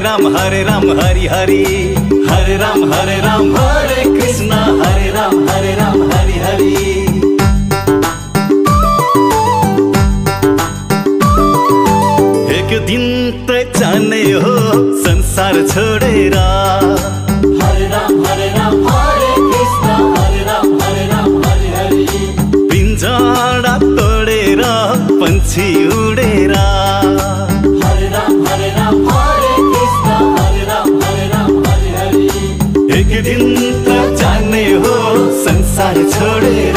राम हरे हरि हरे राम हरे कृष्ण हरे राम हरि हरि। एक दिन त जाने हो संसार छोडेर हरे राम हरे कृष्ण हरे राम हरि हरि। पिंजरा तोडेर पंछी उडेर हरे राम हरे कृष्ण हरे राम हरि हरि। एक दिन त जाने हो संसार छोडेर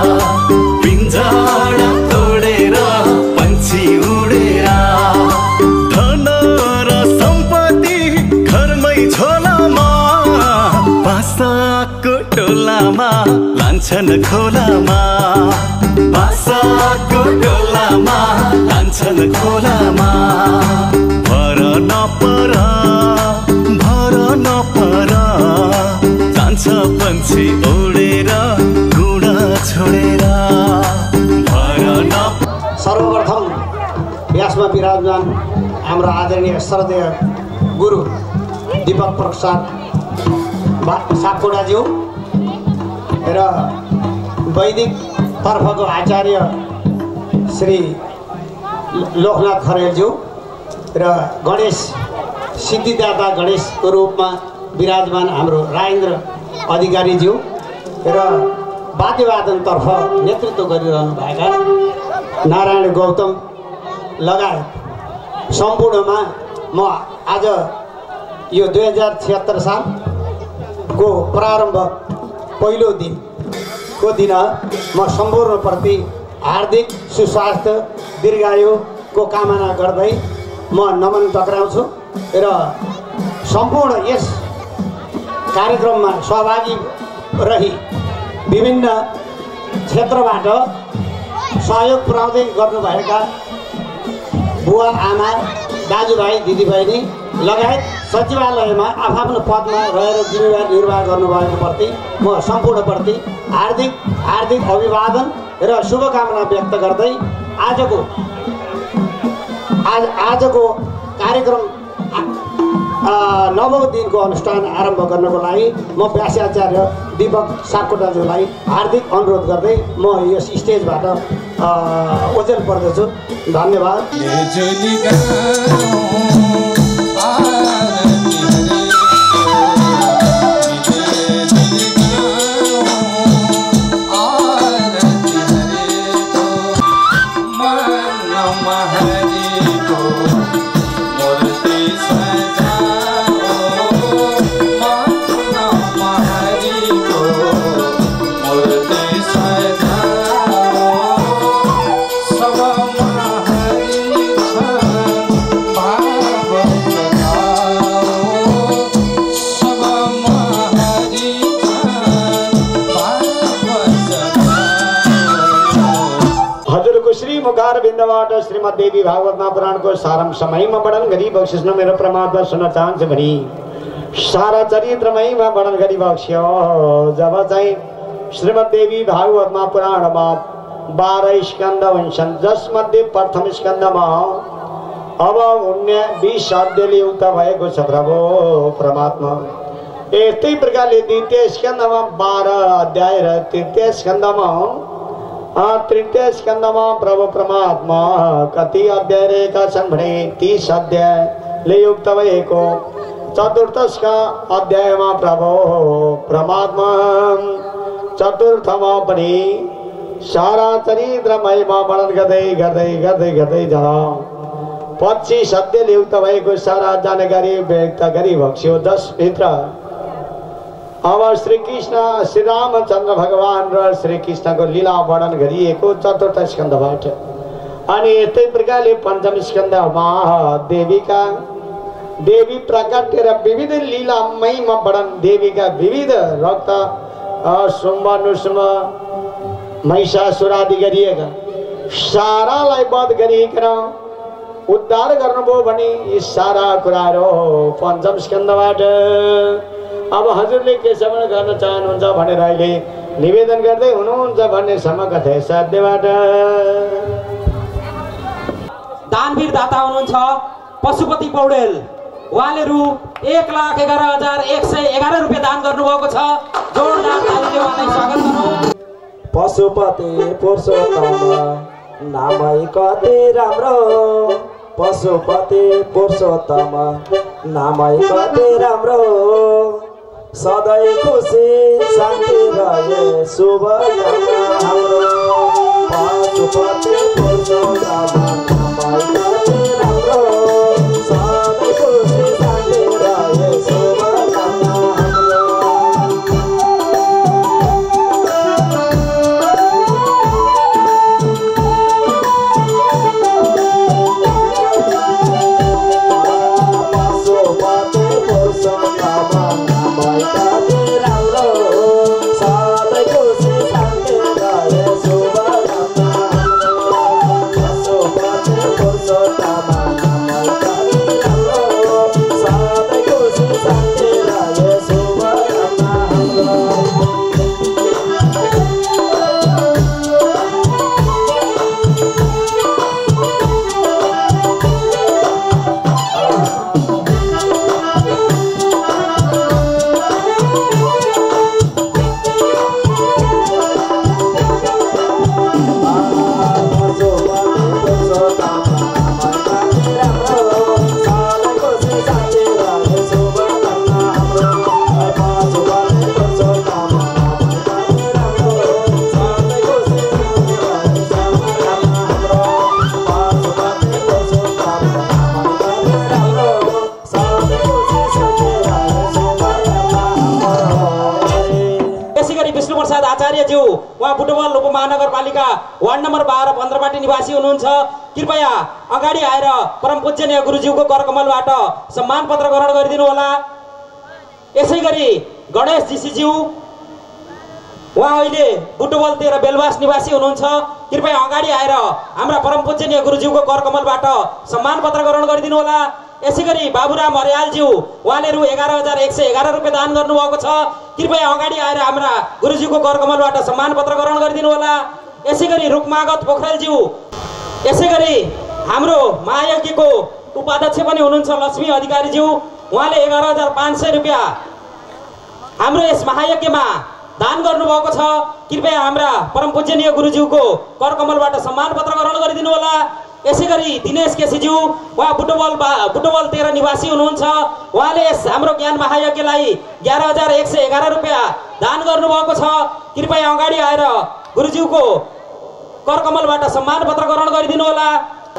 पिंजरा तोडेर पंछी उडेर धन र सम्पत्ति घरमै झोलामा बासाको टोलामा लान्छन् खोलामा बासाको टोलामा लान्छन् खोलामा। भर नपर जान्छ पंछी उडेर गुडा छोडेर भर नपर। सर्वप्रथम व्यासमा विराजमान हाम्रो आदरणीय श्रद्धेय गुरु दीपक प्रसाद सापकोटाज्यू र वैदिक तर्फको आचार्य श्री लोकनाथ खरेलज्यू र गणेश सिद्धिदाता गणेशको रूपमा विराजमान हाम्रो राजेन्द्र अधिकारीज्यू र वाद्यवादनतर्फ नेतृत्व गरिरहनु भएका नारायण गौतम लगायत सम्पूर्णमा म आज यो 2076 सालको प्रारम्भ पहिलो दिनको दिन म सम्पूर्णप्रति हार्दिक सुस्वास्थ्य दीर्घायुको कामना गर्दै म नमन टक्राउँछु र सम्पूर्ण यस कार्यक्रममा सहभागी रही विभिन्न क्षेत्रबाट सहयोग पुर्याउँदै गर्नुभएका बुवा आमा दाजुभाइ दिदीबहिनी लगायत सचिवालयमा आफ्नो पदमा रहेर जिम्मेवारी निर्वाह गर्नुभएको प्रति म सम्पूर्णप्रति हार्दिक अभिवादन र शुभकामना व्यक्त गर्दै आजको कार्यक्रम 9औं दिनको अनुष्ठान आरम्भ गर्नको लागि म व्यासाचार्य दीपक सापकोटाज्यूलाई हार्दिक अनुरोध गर्दै म यस स्टेजबाट ओझेल पर्दछु। धन्यवाद। बिन्दबाट श्रीमद्देवी भागवत महापुराणको सारम समयमा वर्णन गरी बक्सिस्न मेरो प्रमात्मा सुन्न चाहन्छु भनी सारा चरित्रमयमा वर्णन गरी बक्स्यो। जब चाहिँ श्रीमद्देवी भागवत महापुराणमा 12 स्कन्द हुन्छन् जसमध्ये प्रथम स्कन्दमा अब 20 अध्यायले युक्त भएको छ प्रभु परमात्मा। यस्तै प्रकारले द्वितीय स्कन्दमा 12 अध्याय र तृतीय स्कन्दमा तृतीय स्कन्दमा प्रभु परमात्मा कति अध्याय रहेका छन् भने 30 अध्यायले युक्त भएको। चतुर्थ अध्यायमा प्रभु परमात्मा चतुर्थमा पनि सारा चरित्रमयमा वर्णन गर्दै जा 25 अध्यायले युक्त भएको सारा जानकारी व्यक्त गरी बक्स्यो। 10 भित्र अब श्री रामचन्द्र भगवान र श्री कृष्णको लीला वर्णन गरिएको चतुर्थ स्कन्धबाट। अनि यस्तै प्रकारले पंचम स्कन्धमा देवी प्रकट र विविध लीलामयमा वर्णन देवीका विविध रक्त शुम्भ नुशुम्भ महिषासुरादि गरिएका सारालाई वध गरिकन उद्धार गर्नुभयो भने यी सारा कुराहरू पंचम स्कन्धबाट। अब हजुरले के श्रवण गर्न चाहनुहुन्छ भनेर अहिले निवेदन गर्दै हुनुहुन्छ भन्ने समकथा साध्यबाट। दानवीर दाता हुनुहुन्छ पशुपति पौडेल उहाँले रु 1,11,111 रुपियाँ दान गर्नुभएको छ। जोरदार तालीले उहाँलाई स्वागत गरौँ। पशुपति पुरुषोत्तम नामै कति राम्रो, पशुपति पुरुषोत्तम नामै कति राम्रो, सधैँ खुसी शान्ति रहे शुभ हाम्रो। पशुपति पुरुषोत्तम नामै कति राम्रो, सधैँ खुसी शान्ति रहे शुभ हाम्रो। उहाँ बुटवल उपमहानगरपालिका वार्ड नम्बर 12 15 निवासी हुनुहुन्छ। कृपया अगाडि आएर परम पूजनीय गुरुज्यूको करकमलबाट सम्मान पत्र ग्रहण गरिदिनु होला। यसैगरी गणेश जीसीज्यू उहाँ अहिले बुटवल 13 बेलवास निवासी हुनुहुन्छ। कृपया अगाडि आएर हाम्रा परम पूजनीय गुरुज्यूको करकमलबाट सम्मान पत्र ग्रहण गरिदिनु होला। यसैगरी बाबुराम हरियालज्यू उहाँले रु 11,111 रुपियाँ दान गर्नुभएको छ। कृपया अगाडि आएर हाम्रा गुरुज्यूको करकमलबाट सम्मान पत्र ग्रहण गरिदिनु होला। यसैगरी रुकमागत पोखरेलज्यू, यसैगरी हाम्रो महायज्ञको उपाध्यक्ष पनि हुनुहुन्छ लक्ष्मी अधिकारीज्यू, उहाँले 11,500 रुपियाँ हाम्रो यस महायज्ञमा दान गर्नुभएको छ। कृपया हाम्रा परम पूजनीय गुरुज्यूको करकमलबाट सम्मान पत्र ग्रहण गरिदिनु होला। यसैगरी दिनेश केसीज्यू उहाँ बुटवल 13 निवासी हुनुहुन्छ। उहाँले यस हाम्रो ज्ञान महायज्ञलाई 11,111 रुपियाँ दान गर्नुभएको छ। कृपया अगाडि आएर गुरुज्यूको करकमलबाट सम्मान पत्र ग्रहण गरिदिनु होला।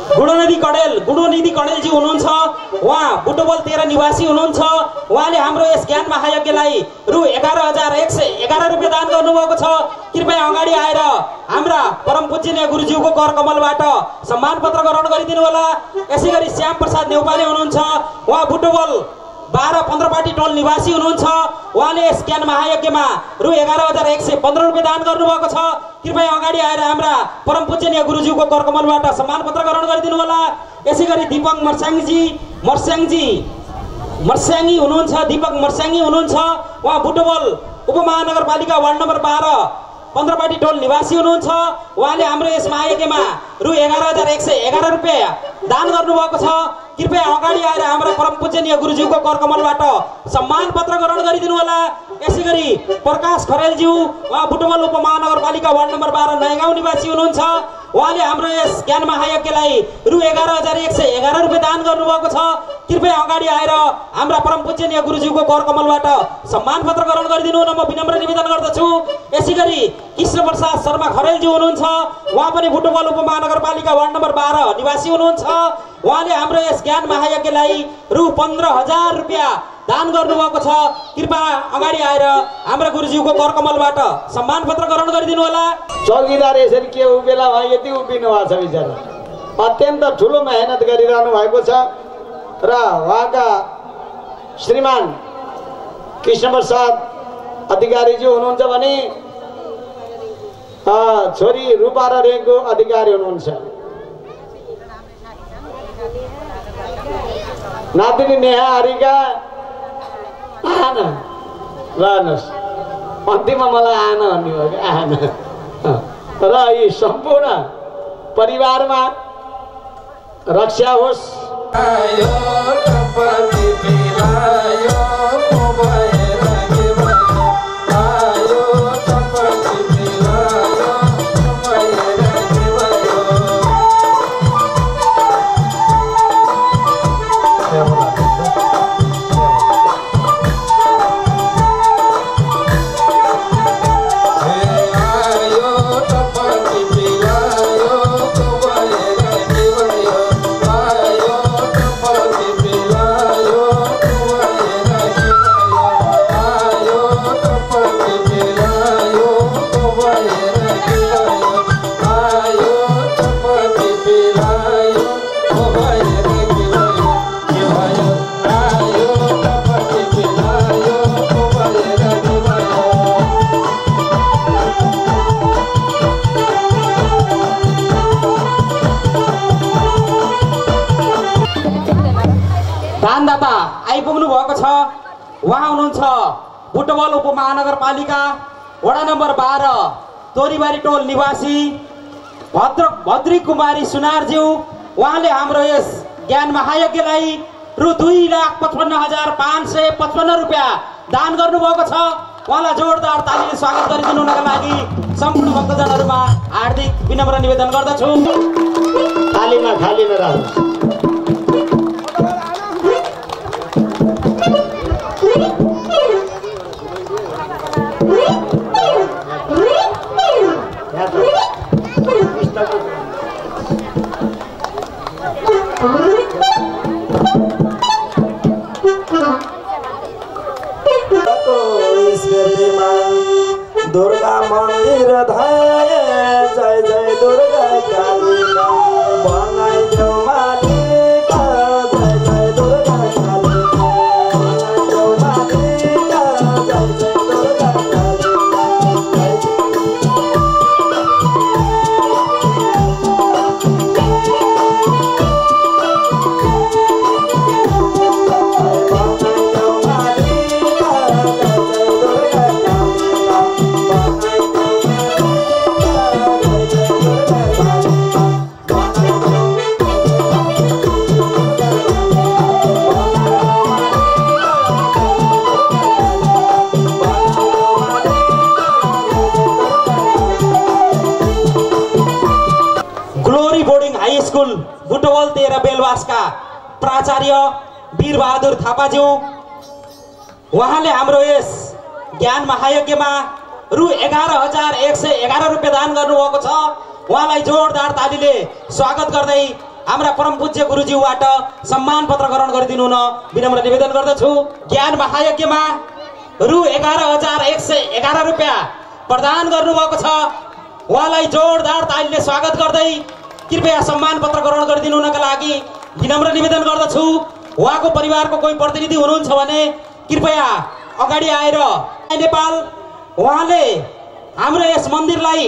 गुणनिधि कडेलज्यू हुनुहुन्छ। उहाँ बुटवल 13 निवासी हुनुहुन्छ। उहाँले हाम्रो यस ज्ञान महायज्ञलाई रु 11,111 रुपियाँ दान गर्नुभएको छ। कृपया अगाडि आएर हाम्रा परम पूजनीय गुरुज्यूको करकमलबाट सम्मान पत्र ग्रहण गरिदिनु होला। यसैगरी श्याम प्रसाद नेपाली हुनुहुन्छ। उहाँ बुटवल 12 15 टोल निवासी हुनुहुन्छ। उहाँले यस ज्ञान महायज्ञमा रु 11,115 रुपियाँ दान गर्नुभएको छ। कृपया अगाडि आएर हाम्रा परम पूजनीय गुरुज्यूको करकमलबाट सम्मान पत्र ग्रहण गरिदिनु होला। यसैगरी दीपक मर्स्याङ्गी हुनुहुन्छ। दीपक मर्स्याङ्गी हुनुहुन्छ। उहाँ बुटवल उपमहानगरपालिका वार्ड नम्बर 12 15 टोल निवासी हुनुहुन्छ। उहाँले हाम्रो यस महायज्ञमा रु 11,111 रुपियाँ दान गर्नुभएको छ। कृपया अगाडि आएर हाम्रा परम पूजनीय गुरुज्यूको करकमलबाट सम्मान पत्र ग्रहण गरिदिनु होला। यसैगरी प्रकाश खरेलज्यू उहाँ बुटवल उपमहानगरपालिका वार्ड नम्बर 12 नयाँगाउँ निवासी हुनुहुन्छ। उहाँले हाम्रो यस ज्ञान महायज्ञलाई रु 11,111 रुपियाँ दान गर्नुभएको छ। कृपया अगाडि आएर हाम्रा परम पूजनीय गुरुज्यूको करकमलबाट सम्मान पत्र ग्रहण गरिदिनु हुन म विनम्र निवेदन गर्दछु। यसैगरी कृष्ण प्रसाद शर्मा खरेलज्यू हुनुहुन्छ। उहाँ पनि बुटवल उपमहानगरपालिका वार्ड नम्बर 12 निवासी हुनुहुन्छ। उहाँले हाम्रो यस ज्ञान महायज्ञलाई रु 15,000 रुपियाँ दान गर्नुभएको छ। कृपया अगाडि आएर हाम्रा गुरुज्यूको करकमलबाट सम्मान पत्र ग्रहण गरिदिनु होला। चौकीदार यसरी के उभिएला उहाँ यति उभिनु भएको छ बिचरा, अत्यन्त ठुलो मेहनत गरिरहनु भएको छ र उहाँका श्रीमान कृष्ण प्रसाद अधिकारीज्यू हुनुहुन्छ भने छोरी रूपा र रेको अधिकारी हुनुहुन्छ। नातिनी नेहा हरिका आन रहनुहोस्, अन्तिममा मलाई आन भन्नुभयो कि आन, र यी सम्पूर्ण परिवारमा रक्षा होस्। दानदाता आइपुग्नु भएको छ। उहाँ हुनुहुन्छ बुटवल उपमहानगरपालिका वडा नम्बर 12 तोरीबारी टोल निवासी भद्री कुमारी सुनारज्यू। उहाँले हाम्रो यस ज्ञान महायज्ञलाई रु 2,55,555 रुपियाँ दान गर्नुभएको छ। उहाँलाई जोरदार तालीले स्वागत गरिदिनु हुनका लागि सम्पूर्ण भक्तजनहरूमा हार्दिक विनम्र निवेदन गर्दछु। थालीमा खाली नराख्नु। दुर्गा मन्दिर धाय जय जय दुर्गा काली बनाइदेऊ मालिका जय जय दुर्गा काली बनाइदेऊ मालिका जय जय दुर्गा बुटवल 13 बेलवासका प्राचार्य वीरबहादुर थापाज्यू। उहाँले हाम्रो यस ज्ञान महायज्ञमा रु 11,111 रुपियाँ दान गर्नुभएको छ। उहाँलाई जोरदार तालीले स्वागत गर्दै हाम्रा परम पूज्य गुरुज्यूबाट सम्मान पत्र ग्रहण गरिदिनु हुन विनम्र निवेदन गर्दछु। ज्ञान महायज्ञमा रु 11,111 रुपियाँ प्रदान गर्नुभएको छ। उहाँलाई जोरदार तालीले स्वागत गर्दै कृपया सम्मान पत्र ग्रहण गरिदिनु हुनका लागि विनम्र निवेदन गर्दछु। उहाँको परिवारको कोही प्रतिनिधि हुनुहुन्छ भने कृपया अगाडि आएर नेपाल उहाँले हाम्रो यस मन्दिरलाई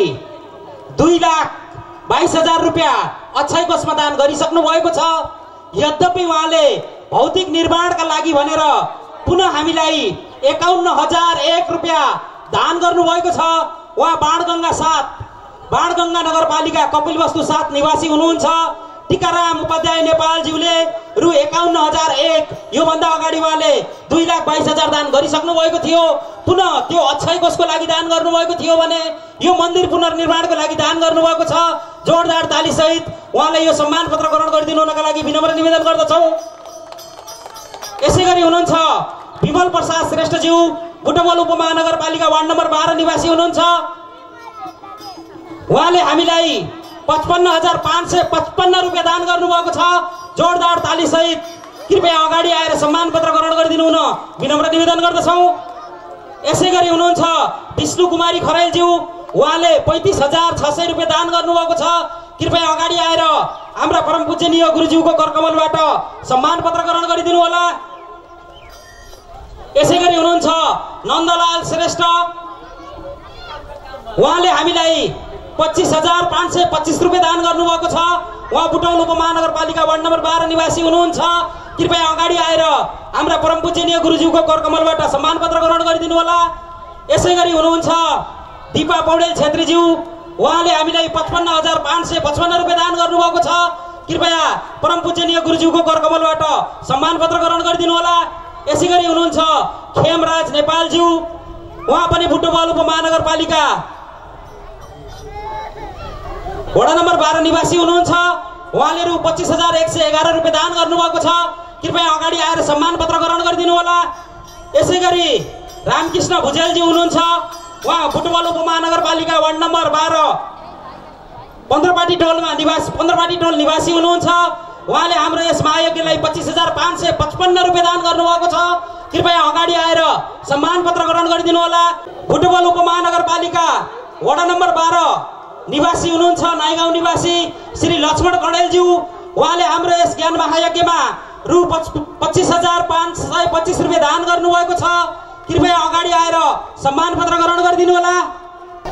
2,22,000 रुपियाँ अक्षय कोषमा दान गरिसक्नु भएको छ। यद्यपि उहाँले भौतिक निर्माणका लागि भनेर पुनः हामीलाई 51,001 रुपियाँ दान गर्नुभएको छ। उहाँ बाणगङ्गा नगरपालिका कपिलवस्तु 7 निवासी हुनुहुन्छ। टिकाराम उपाध्याय नेपालज्यूले रु 51,001 योभन्दा अगाडि उहाँले 2,22,000 दान गरिसक्नु भएको थियो। पुनः त्यो अक्षय कोषको लागि दान गर्नुभएको थियो भने यो मन्दिर पुनर्निर्माणको लागि दान गर्नुभएको छ। जोरदार ताली सहित उहाँलाई यो सम्मान पत्र ग्रहण गरिदिनु हुनका लागि विनम्र निवेदन गर्दछौँ। यसैगरी हुनुहुन्छ विमल प्रसाद श्रेष्ठज्यू, बुटवल उपमहानगरपालिका वार्ड नम्बर 12 निवासी हुनुहुन्छ। उहाँले हामीलाई 55,555 रुपियाँ दान गर्नुभएको छ। जोरदार ताली सहित कृपया अगाडि आएर सम्मान पत्र ग्रहण गरिदिनु हुन विनम्र निवेदन गर्दछौँ। यसैगरी हुनुहुन्छ विष्णु कुमारी खरेलज्यू, उहाँले 35,600 रुपियाँ दान गर्नुभएको छ। कृपया अगाडि आएर हाम्रा परम पूजनीय गुरुज्यूको करकमलबाट सम्मान पत्र ग्रहण गरिदिनु होला। यसैगरी हुनुहुन्छ नन्दलाल श्रेष्ठ, उहाँले हामीलाई 25,525 रुपियाँ दान गर्नुभएको छ। उहाँ बुटवल उपमहानगरपालिका वार्ड नम्बर 12 निवासी हुनुहुन्छ। कृपया अगाडि आएर हाम्रा परम पूजनीय गुरुज्यूको करकमलबाट सम्मान पत्र ग्रहण गरिदिनु होला। यसैगरी हुनुहुन्छ दिपा पौडेल छेत्रीज्यू, उहाँले हामीलाई 55,555 रुपियाँ दान गर्नुभएको छ। कृपया परम पूजनीय गुरुज्यूको करकमलबाट सम्मान पत्र ग्रहण गरिदिनु होला। यसैगरी हुनुहुन्छ खेमराज नेपालज्यू, उहाँ पनि बुटवल उपमहानगरपालिका वडा नम्बर 12 निवासी हुनुहुन्छ। उहाँले रु 25,111 रुपियाँ दान गर्नुभएको छ। कृपया अगाडि आएर सम्मान पत्र ग्रहण गरिदिनु होला। यसैगरी रामकृष्ण भुजेलजी हुनुहुन्छ, उहाँ बुटवल उपमहानगरपालिका वार्ड नम्बर 12 पन्द्रपाटी टोल निवासी हुनुहुन्छ। उहाँले हाम्रो यस महायज्ञलाई 25,555 रुपियाँ दान गर्नुभएको छ। कृपया अगाडि आएर सम्मान पत्र ग्रहण गरिदिनु होला। बुटवल उपमहानगरपालिका वडा नम्बर 12 निवासी हुनुहुन्छ नाइगाउँ निवासी श्री लक्ष्मण कणेलज्यू, उहाँले हाम्रो यस ज्ञान महायज्ञमा रु 25,525 रुपियाँ दान गर्नुभएको छ। कृपया अगाडि आएर सम्मान पत्र ग्रहण गरिदिनु होला।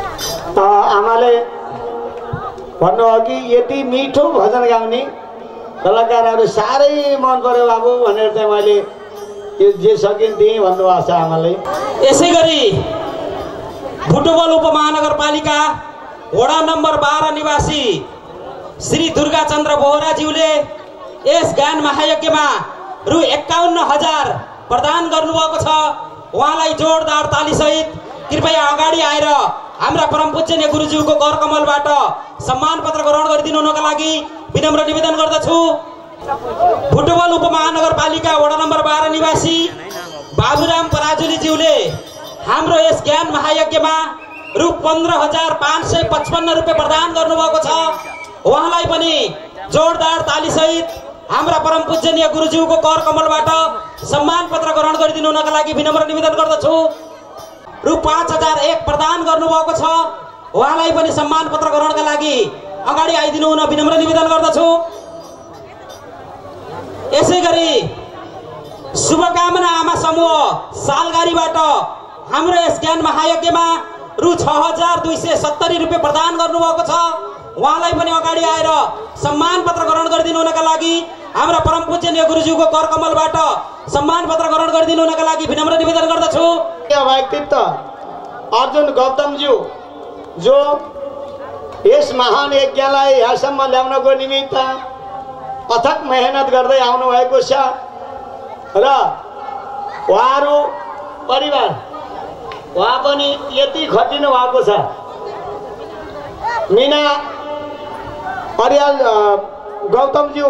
आमाले भन्नु अघि यति मिठो भजन गाउने कलाकारहरू साह्रै मन पर्यो बाबु भनेर चाहिँ मैले यो जे सकिन् त्यही भन्नुभएको छ आमाले। यसै गरी बुटवल उपमहानगरपालिका वडा नम्बर 12 निवासी श्री दुर्गा चन्द्र बोहराज्यूले यस ज्ञान महायज्ञमा रु 51,000 प्रदान गर्नुभएको छ। उहाँलाई जोरदार तालीसहित कृपया अगाडि आएर हाम्रा परम पूजनीय गुरुज्यूको करकमलबाट सम्मान पत्र ग्रहण गरिदिनु हुनका लागि विनम्र निवेदन गर्दछु। बुटवल उपमहानगरपालिका वडा नम्बर 12 निवासी बाबुराम पराजुलीज्यूले हाम्रो यस ज्ञान महायज्ञमा रु 15,555 रुपियाँ प्रदान गर्नुभएको छ। उहाँलाई पनि जोरदार तालीसहित हाम्रा परम पूजनीय गुरुज्यूको करकमलबाट सम्मान पत्र ग्रहण गरिदिनु हुनका लागि विनम्र निवेदन गर्दछु। रु 5,001 प्रदान गर्नुभएको छ। उहाँलाई पनि सम्मान पत्र ग्रहणका लागि अगाडि आइदिनु हुन विनम्र निवेदन गर्दछु। यसै गरी शुभकामना आमा समूह सालगारीबाट हाम्रो यस ज्ञान महायज्ञमा रु 6,270 रुपियाँ प्रदान गर्नुभएको छ। उहाँलाई पनि अगाडि आएर सम्मान पत्र ग्रहण गरिदिनु हुनका लागि हाम्रा परम पूजनीय गुरुज्यूको करकमलबाट सम्मान पत्र ग्रहण गरिदिनु हुनका लागि विनम्र निवेदन गर्दछु। व्यक्तित्व अर्जुन गौतमज्यू जो यस महान यज्ञलाई यहाँसम्म ल्याउनको निमित्त अथक मेहनत गर्दै आउनु भएको छ र उहाँहरू परिवार उहाँ पनि यति खटिनु भएको छ। मिना परियाल गौतमज्यू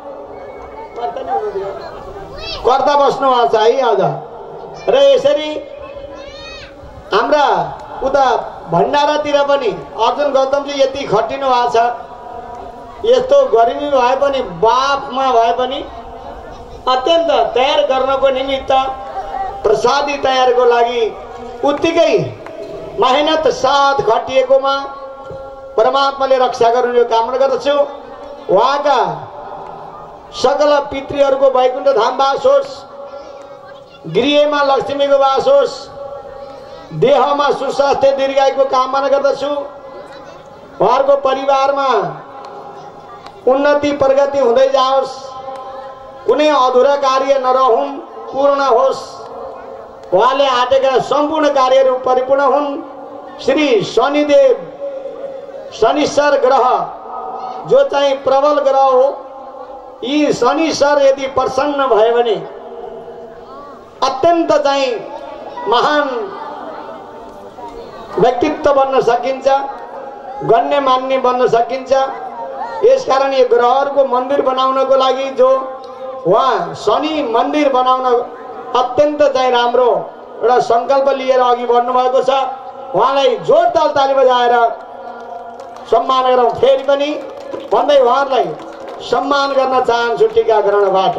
कर्ता बस्नु भएको छ है आज। र यसरी हाम्रा उता भण्डारातिर पनि अर्जुन गौतमजी यति खटिनु भएको छ। यस्तो गरिबी भए पनि बापमा भए पनि अत्यन्त तयार गर्नको निमित्त प्रसादी तयारको लागि उत्तिकै मेहनत साथ खटिएकोमा परमात्माले रक्षा गर्नु यो कामना गर्दछु। उहाँका सकल पितृहरूको वैकुण्ठ धाम वास होस्, गृहमा लक्ष्मीको वास होस्, देहमा सुस्वास्थ्य दीर्घायुको कामना गर्दछु। उहाँहरूको परिवारमा उन्नति प्रगति हुँदै जाओस्, कुनै अधुरा कार्य नरहुन्, पूर्ण होस्। उहाँले आँटेका सम्पूर्ण कार्यहरू परिपूर्ण हुन्। श्री शनिदेव शनिश्चर ग्रह जो चाहिँ प्रबल ग्रह हो, यी शनिश्चर यदि प्रसन्न भयो भने अत्यन्त चाहिँ महान व्यक्तित्व बन्न सकिन्छ, गण्यमान्य बन्न सकिन्छ। यसकारण यो ग्रहहरूको मन्दिर बनाउनको लागि जो उहाँ शनि मन्दिर बनाउन अत्यन्त चाहिँ राम्रो एउटा सङ्कल्प लिएर अघि बढ्नु भएको छ। उहाँलाई जोरदार ताली बजाएर सम्मान गरौँ। फेरि पनि भन्दै उहाँहरूलाई सम्मान गर्न चाहन्छु टीका ग्रहणबाट।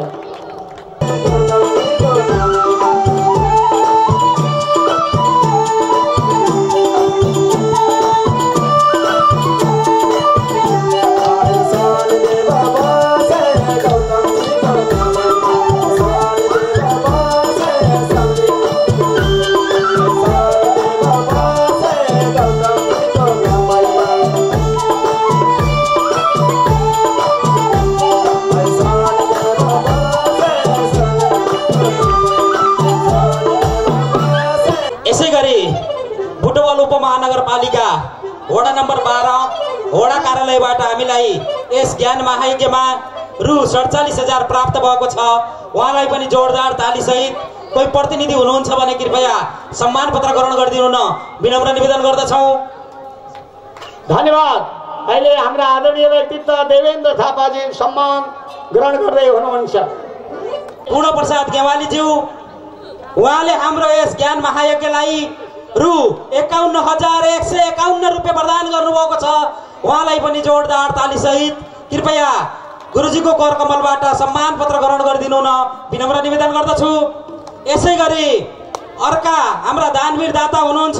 उपमहानगरपालिका वडा नम्बर 12 वडा कार्यालयबाट हामीलाई यस ज्ञान महायज्ञमा रु 47,000 प्राप्त भएको छ। उहाँलाई पनि जोरदार तालीसहित कोही प्रतिनिधि हुनुहुन्छ भने कृपया सम्मान पत्र ग्रहण गरिदिनु न विनम्र निवेदन गर्दछौँ। धन्यवाद। अहिले हाम्रा आदरणीय व्यक्तित्व देवेन्द्र थापाजी सम्मान ग्रहण गर्दै हुनुहुन्छ। पूर्ण प्रसाद गेवालीज्यू उहाँले हाम्रो यस ज्ञान महायज्ञलाई रु 51,151 रुपियाँ प्रदान गर्नुभएको छ। उहाँलाई पनि जोरदार तालीसहित कृपया गुरुजीको करकमलबाट सम्मान पत्र ग्रहण गरिदिनु न विनम्र निवेदन गर्दछु। यसै गरी अर्का हाम्रा दानवीर दाता हुनुहुन्छ।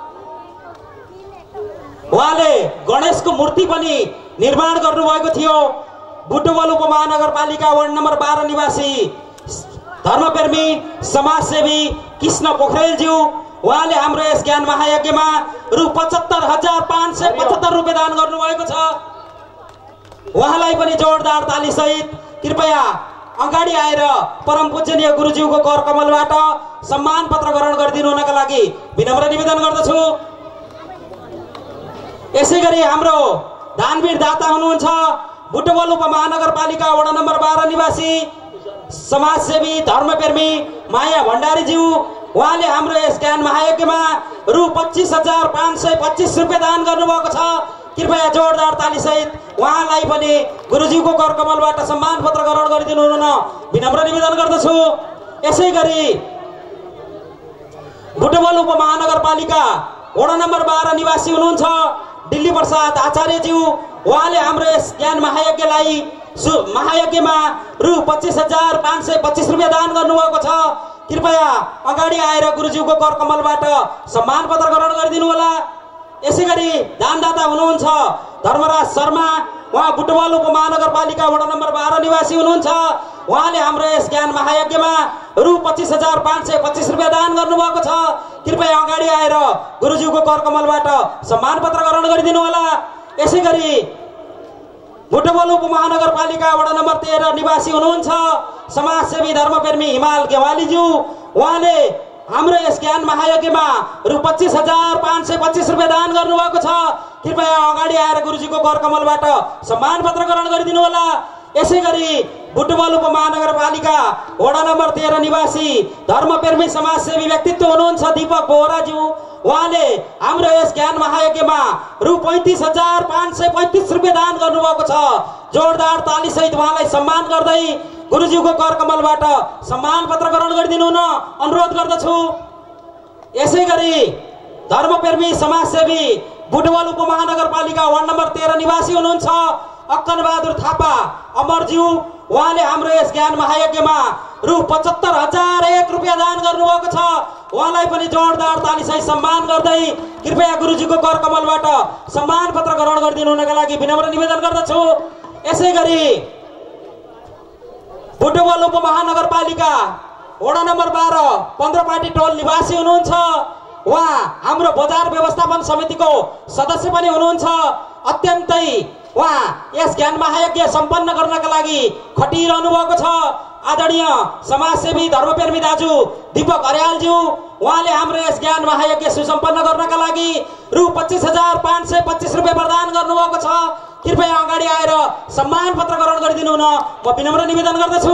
उहाँले गणेशको मूर्ति पनि निर्माण गर्नुभएको थियो। बुटवल उपमहानगरपालिका वार्ड नम्बर 12 निवासी धर्मप्रेमी समाजसेवी कृष्ण पोखरेलज्यू उहाँले हाम्रो यस ज्ञान महायज्ञमा रु 75,575 रुपियाँ दान गर्नुभएको छ। उहाँलाई पनि जोरदार ताली सहित कृपया अगाडि आएर परम पूजनीय गुरुज्यूको कर कमलबाट सम्मान पत्र ग्रहण गरिदिनु हुनका लागि विनम्र निवेदन गर्दछु। यसैगरी हाम्रो दानवीर दाता हुनुहुन्छ बुटवल उपमहानगरपालिका वडा नम्बर 12 निवासी समाजसेवी धर्मप्रेमी माया भण्डारीज्यू, उहाँले हाम्रो यस ज्ञान महायज्ञमा रु 25,525 रुपियाँ दान गर्नुभएको छ। कृपया जोरदार ताली सहित उहाँलाई पनि गुरुज्यूको कर कमलबाट सम्मान पत्र ग्रहण गरिदिनु हुन विनम्र निवेदन गर्दछु। यसैगरी बुटवल उपमहानगरपालिका वडा नम्बर 12 निवासी हुनुहुन्छ दिल्ली प्रसाद आचार्यज्यू, उहाँले हाम्रो यस ज्ञान महायज्ञमा रु 25,525 रुपियाँ दान गर्नुभएको छ। कृपया अगाडि आएर गुरुज्यूको कर कमलबाट सम्मान पत्र ग्रहण गरिदिनु होला। यसैगरी दानदाता हुनुहुन्छ धर्मराज शर्मा, उहाँ बुटवल उपमहानगरपालिका वडा नम्बर 12 निवासी हुनुहुन्छ। उहाँले हाम्रो यस ज्ञान महायज्ञमा रु 25,525 रुपियाँ दान गर्नुभएको छ। कृपया अगाडि आएर गुरुज्यूको कर कमलबाट सम्मान पत्र ग्रहण गरिदिनु होला। यसैगरी बुटवल उपमहानगरपालिका वडा नम्बर 13 निवासी हुनुहुन्छ समाजसेवी धर्मप्रेमी हिमाल गेवालीज्यू, उहाँले हाम्रो यस ज्ञान महायज्ञमा रु 25,525 रुपियाँ दान गर्नुभएको छ। कृपया अगाडि आएर गुरुजीको कर कमलबाट सम्मान पत्र ग्रहण गरिदिनु होला। यसैगरी बुटवल उपमहानगरपालिका वडा नम्बर 13 निवासी धर्मप्रेमी समाजसेवी व्यक्तित्व हुनुहुन्छ दीपक बोहराज्यू, उहाँले हाम्रो यस ज्ञान महायज्ञमा रु 35,535 रुपियाँ दान गर्नुभएको छ। जोरदार ताली सहित उहाँलाई सम्मान गर्दै गुरुज्यूको कर कमलबाट सम्मान पत्र ग्रहण गरिदिनु हुन अनुरोध गर्दछु। यसैगरी धर्मप्रेमी समाजसेवी बुटवल उपमहानगरपालिका वार्ड नम्बर 13 निवासी हुनुहुन्छ अक्कन बहादुर थापा अमरज्यू, उहाँले हाम्रो यस ज्ञान महायज्ञमा रु 75,001 रुपियाँ दान गर्नुभएको छ। उहाँलाई पनि जोरदार ताली सहित सम्मान गर्दै कृपया गुरुजीको कर कमलबाट सम्मान पत्र ग्रहण गरिदिनु हुनका लागि विनम्र निवेदन गर्दछु। यसैगरी बुटवल उपमहानगरपालिका वडा नम्बर 12 पन्द्रपाटी टोल निवासी हुनुहुन्छ, उहाँ हाम्रो बजार व्यवस्थापन समितिको सदस्य पनि हुनुहुन्छ। अत्यन्तै उहाँ यस ज्ञान महायज्ञ सम्पन्न गर्नका लागि खटिरहनु भएको छ। आदरणीय समाजसेवी धर्मप्रेमी दाजु दीपक अर्यालज्यू, उहाँले हाम्रो यस ज्ञान महायज्ञ सुसम्पन्न गर्नका लागि रु 25,525 रुपियाँ प्रदान गर्नुभएको छ। कृपया अगाडि आएर सम्मान पत्र ग्रहण गरिदिनु हुन म विनम्र निवेदन गर्दछु।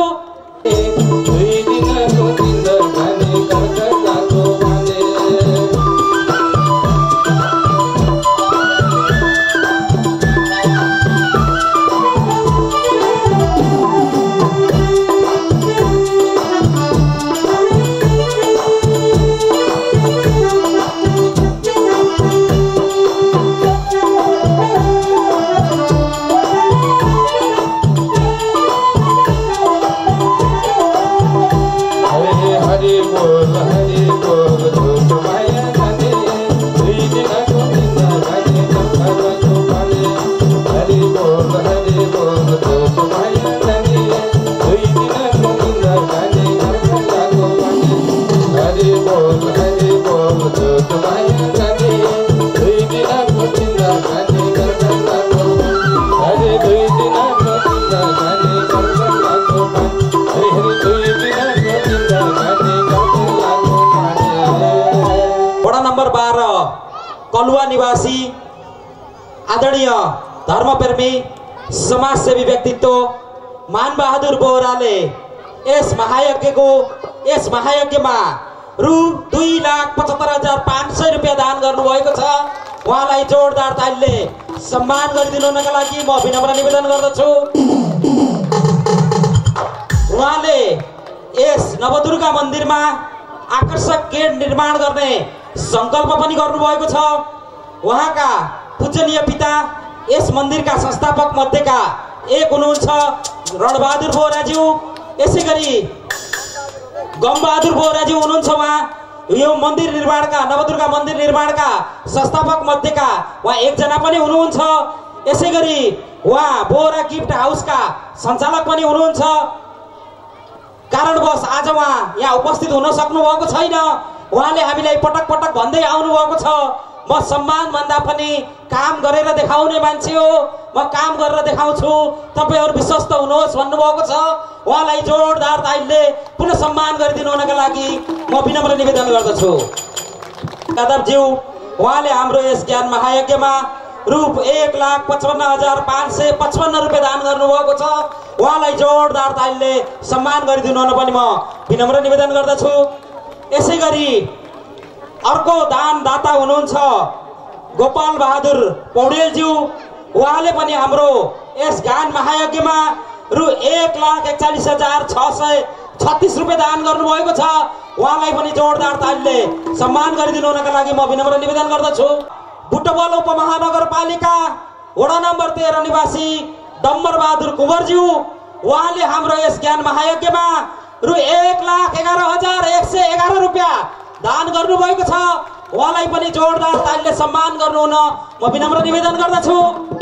कलुवा निवासी आदरणीय धर्मप्रेमी समाजसेवी व्यक्तित्व मान बहादुर बोहराले यस महायज्ञमा रु 2,75,500 रुपियाँ दान गर्नुभएको छ। उहाँलाई जोरदार तालीले सम्मान गरिदिनु हुनका लागि म विनम्र निवेदन गर्दछु। उहाँले यस नवदुर्गा मन्दिरमा आकर्षक गेट निर्माण गर्ने संकल्प पनि गर्नुभएको छ। उहाँका पूजनीय पिता यस मन्दिरका संस्थापक मध्येका एक हुनुहुन्छ रणबहादुर बोहराज्यू, यसैगरी गमबहादुर बोहराज्यू हुनुहुन्छ। उहाँ यो मन्दिर निर्माणका नवदुर्गा मन्दिर निर्माणका संस्थापक मध्येका उहाँ एकजना पनि हुनुहुन्छ। यसैगरी उहाँ बोहरा गिफ्ट हाउसका सञ्चालक पनि हुनुहुन्छ। कारणवश आज उहाँ यहाँ उपस्थित हुन सक्नु भएको छैन। उहाँले हामीलाई पटक पटक भन्दै आउनु भएको छ म सम्मान भन्दा पनि काम गरेर देखाउने मान्छे हो, म काम गरेर देखाउँछु, तपाईहरु विश्वस्त हुनुहोस् भन्नुभएको छ। उहाँलाई जोरदार तालीले पुनः सम्मान गरिदिनु हुनका लागि म विनम्र निवेदन गर्दछु। माधवज्यू उहाँले हाम्रो यस ज्ञान महायज्ञमा रु 1,55,555 रुपैयाँ दान गर्नुभएको छ। उहाँलाई जोरदार तालीले सम्मान गरिदिनु हुन पनि म विनम्र निवेदन गर्दछु। यसै गरी अर्को दानदाता हुनुहुन्छ गोपाल बहादुर पौडेलज्यू, उहाँले पनि हाम्रो यस ज्ञान महायज्ञमा रु 1,41,636 रुपैयाँ दान गर्नुभएको छ। उहाँलाई पनि जोरदार तालीले सम्मान गरिदिनु हुनका लागि म विनम्र निवेदन गर्दछु। बुटवल उपमहानगरपालिका वडा नम्बर 13 निवासी डम्बर बहादुर कुँवरज्यू, उहाँले हाम्रो यस ज्ञान महायज्ञमा रु 1,11,111 रुपैयाँ दान गर्नुभएको छ। उहाँलाई पनि जोरदार तालीले सम्मान गर्नु हुन म विनम्र निवेदन गर्दछु।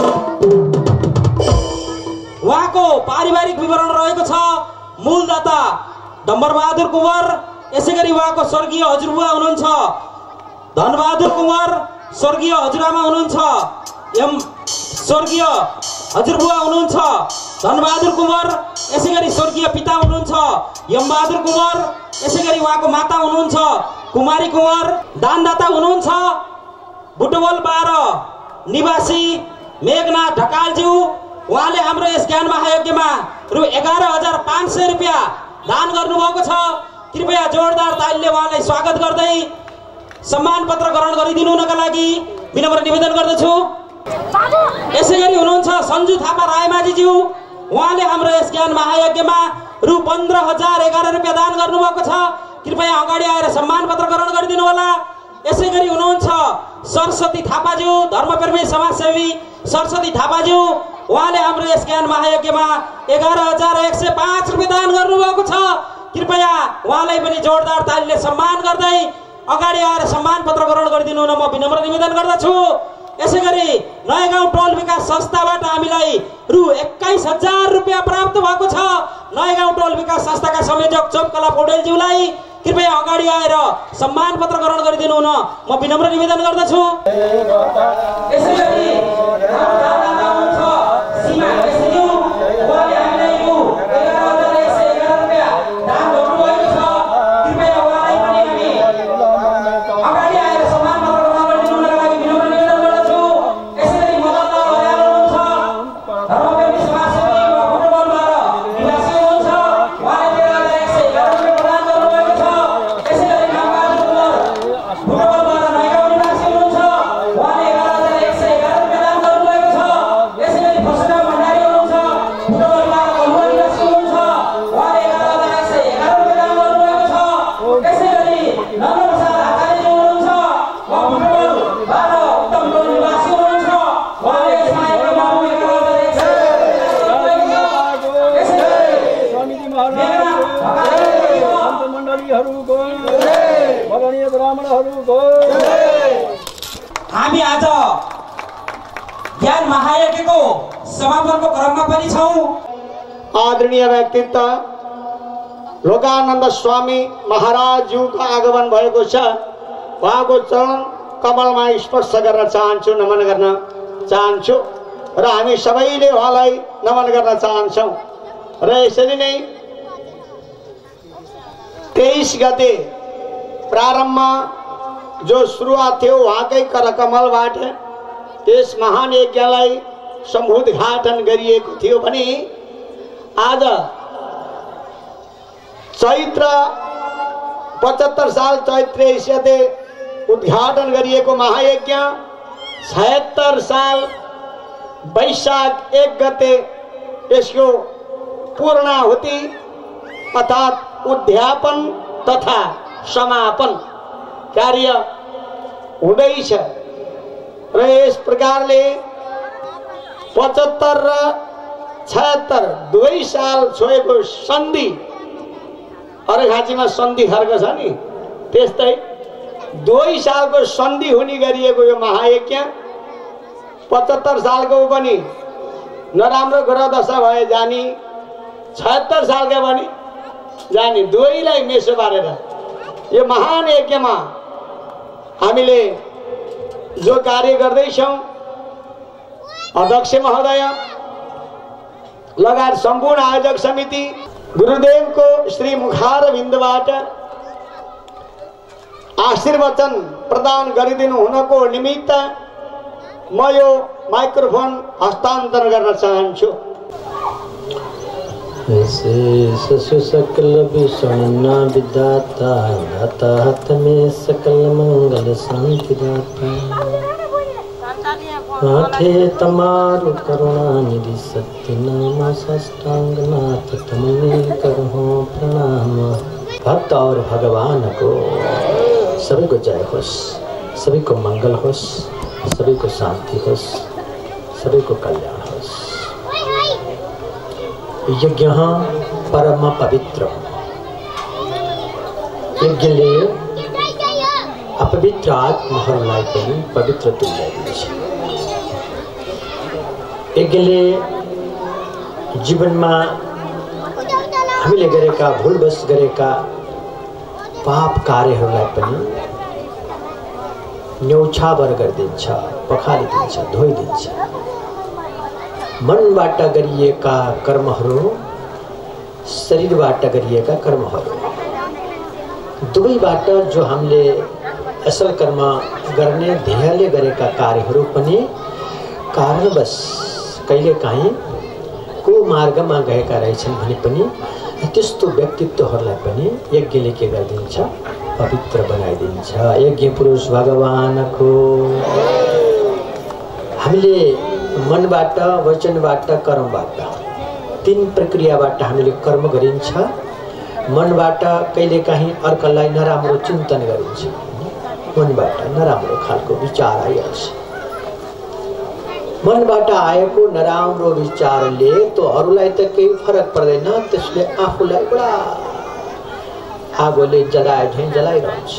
उहाँको पारिवारिक विवरण रहेको छ। मूलदाता डम्बर बहादुर कुँवर, यसैगरी उहाँको स्वर्गीय हजुरबुवा हुनुहुन्छ धनबहादुर कुँवर, स्वर्गीय हजुरआमा हुनुहुन्छ स्वर्गीय हजुरबुवा हुनुहुन्छ धनबहादुर कुँवर, यसैगरी स्वर्गीय पिता हुनुहुन्छ यमबहादुर कुँवर, यसैगरी उहाँको माता हुनुहुन्छ कुमारी कुँवर। दानदाता हुनुहुन्छ बुटवल 12 निवासी मेघना ढकालज्यू, उहाँले हाम्रो यस ज्ञान महायज्ञमा रु 11,500 रुपैयाँ दान गर्नुभएको छ। कृपया जोरदार तालीले उहाँलाई स्वागत गर्दै सम्मान पत्र ग्रहण गरिदिनु हुनका लागि विनम्र निवेदन गर्दछु। यसैगरी हुनुहुन्छ सञ्जु थापा रायमाझीज्यू, उहाँले हाम्रो यस ज्ञान महायज्ञमा रु 15,011 रुपैयाँ दान गर्नुभएको छ। कृपया अगाडि आएर सम्मान पत्र ग्रहण गरिदिनु होला। यसैगरी हुनुहुन्छ सरस्वती थापाज्यू, धर्मप्रेमी समाजसेवी सरस्वती थापाज्यू, उहाँले हाम्रो यस ज्ञान महायज्ञमा 11,105 रुपैयाँ दान गर्नुभएको छ। कृपया उहाँलाई पनि जोरदार तालीले सम्मान गर्दै अगाडि आएर सम्मान पत्र ग्रहण गरिदिनु हुन म विनम्र निवेदन गर्दछु। यसैगरी नयाँ गाउँ टोल विकास संस्थाबाट हामीलाई रु 21,000 रुपैयाँ प्राप्त भएको छ। नयाँ गाउँ टोल विकास संस्थाका संयोजक चोपकला पौडेलज्यूलाई कृपया अगाडि आएर सम्मान पत्र ग्रहण गरिदिनु हुन म विनम्र निवेदन गर्दछु। यसैगरी हामी आज ज्ञान महायज्ञको समापनको क्रममा पनि छौं। आदरणीय व्यक्तित्व लोकानन्द स्वामी महाराजज्यूको आगमन भएको छ। उहाँको चरण कमलमा स्पर्श गर्न चाहन्छु, नमन गर्न चाहन्छु र हामी सबैले उहाँलाई नमन गर्न चाहन्छौँ। र यसरी नै 23 गते प्रारम्भमा जो सुरुवात थियो उहाँकै करकमलबाट त्यस महान यज्ञलाई समुद्घाटन गरिएको थियो भने आज चैत्र 75 साल चैत्र 23 उद्घाटन गरिएको महायज्ञ 76 साल वैशाख 1 गते यसको पूर्णाहुति अर्थात् उद्यापन तथा समापन कार्य हुँदैछ। र यस प्रकारले 75 र 76 दुवै साल छोएको सन्धि अर्घाँचीमा सन्धि खर्क छ नि, त्यस्तै 2 सालको सन्धि हुने गरिएको यो महायज्ञ 75 सालको पनि नराम्रो ग्रह दशा भए जाने, 76 सालका पनि जाने, दुवैलाई मेसो पारेर यो महान यज्ञमा हामीले जो कार्य गर्दैछौँ अध्यक्ष महोदय लगायत सम्पूर्ण आयोजक समिति गुरुदेवको श्री मुखारविन्दबाट आशीर्वचन प्रदान गरिदिनु हुनको निमित्त म यो माइक्रोफोन हस्तान्तरण गर्न चाहन्छु। सकल विषण्णा विदाता दाता हाथ में सकल मंगल शांति दाता हाथे तमारु करुणा निधि सत्य नाम साष्टांग नाथ तुमने करहो प्रणाम। भक्त और भगवान को सभी को जय होस, सभी को मंगल होस, सभी को शांति होस, सभी को कल्याण होस। यज्ञ परम पवित्र यज्ञले अपवित्र आत्माहरूलाई पनि पवित्र तुल्याइदिन्छ। यज्ञले जीवनमा हामीले गरेका भुलवश गरेका पाप कार्यहरूलाई पनि न्यौछावर गरिदिन्छ, पखालिदिन्छ, धोइदिन्छ। मनबाट गरिएका कर्महरू, शरीरबाट गरिएका कर्महरू, दुवैबाट जो हामीले असल कर्म गर्ने ध्येयले गरेका कार्यहरू पनि कारणवश कहिलेकाहीँ कुमार्गमा गएका रहेछन् भने पनि त्यस्तो व्यक्तित्वहरूलाई पनि यज्ञले के गरिदिन्छ? पवित्र बनाइदिन्छ। यज्ञ पुरुष भगवानको हामीले मनबाट, वचनबाट, कर्मबाट तीन प्रक्रियाबाट हामीले कर्म गरिन्छ। मनबाट कहिलेकाहीँ अर्कालाई नराम्रो चिन्तन गरिन्छ, मनबाट नराम्रो खालको विचार आइहाल्छ। मनबाट आएको नराम्रो विचारले तो अरूलाई त केही फरक पर्दैन, त्यसले आफूलाई बडा आगोले जलाए झैँ जलाइरहन्छ।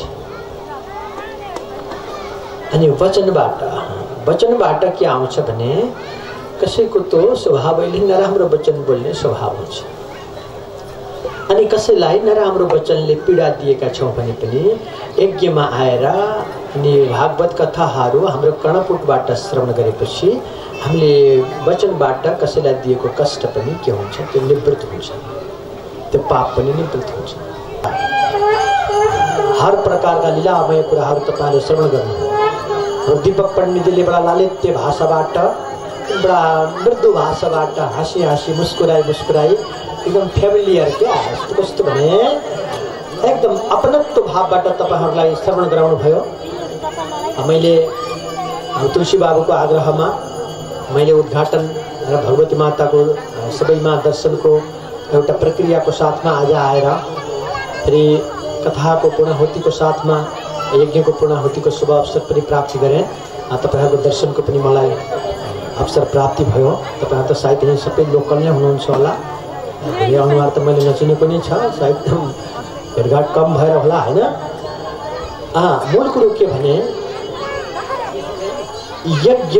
अनि वचनबाट के आउँछ भने कसैको तो स्वभावैले नराम्रो वचन बोल्ने स्वभाव हुन्छ। अनि कसैलाई नराम्रो वचनले पीडा दिएका छौँ भने पनि यज्ञमा आएर अनि भागवत कथाहरू हाम्रो कर्णपुटबाट श्रवण गरेपछि हामीले वचनबाट कसैलाई दिएको कष्ट पनि के हुन्छ? त्यो निवृत्त हुन्छ, त्यो पाप पनि निवृत्त हुन्छ। हर प्रकारका लीलामय कुराहरू तपाईँले श्रवण गर्नु। दीपक पण्डितजीले बडा लालित्य भाषाबाट, बडा मृदु भाषाबाट हाँसी हाँसी मुस्कुराई एकदम फ्यामिलियर क्या, कस्तो भने एकदम अपनत्व भावबाट तपाईँहरूलाई श्रवण गराउनु भयो। मैले तुलसी बाबुको आग्रहमा मैले उद्घाटन र भगवती माताको सबैमा दर्शनको एउटा प्रक्रियाको साथमा आज आएर फेरि कथाको पूर्णाहुतिको साथमा यज्ञको पूर्णाहुतिको शुभ अवसर पनि प्राप्ति गरेँ। तपाईँहरूको दर्शनको पनि मलाई अवसर प्राप्ति भयो। तपाईँहरू त सायद यहीँ सबै लोकल नै हुनुहुन्छ होला, धेरै अनुहार त मैले नचिनेको नै छ, सायद एकदम भेटघाट कम भएर होला होइन। मूल कुरो के भने यज्ञ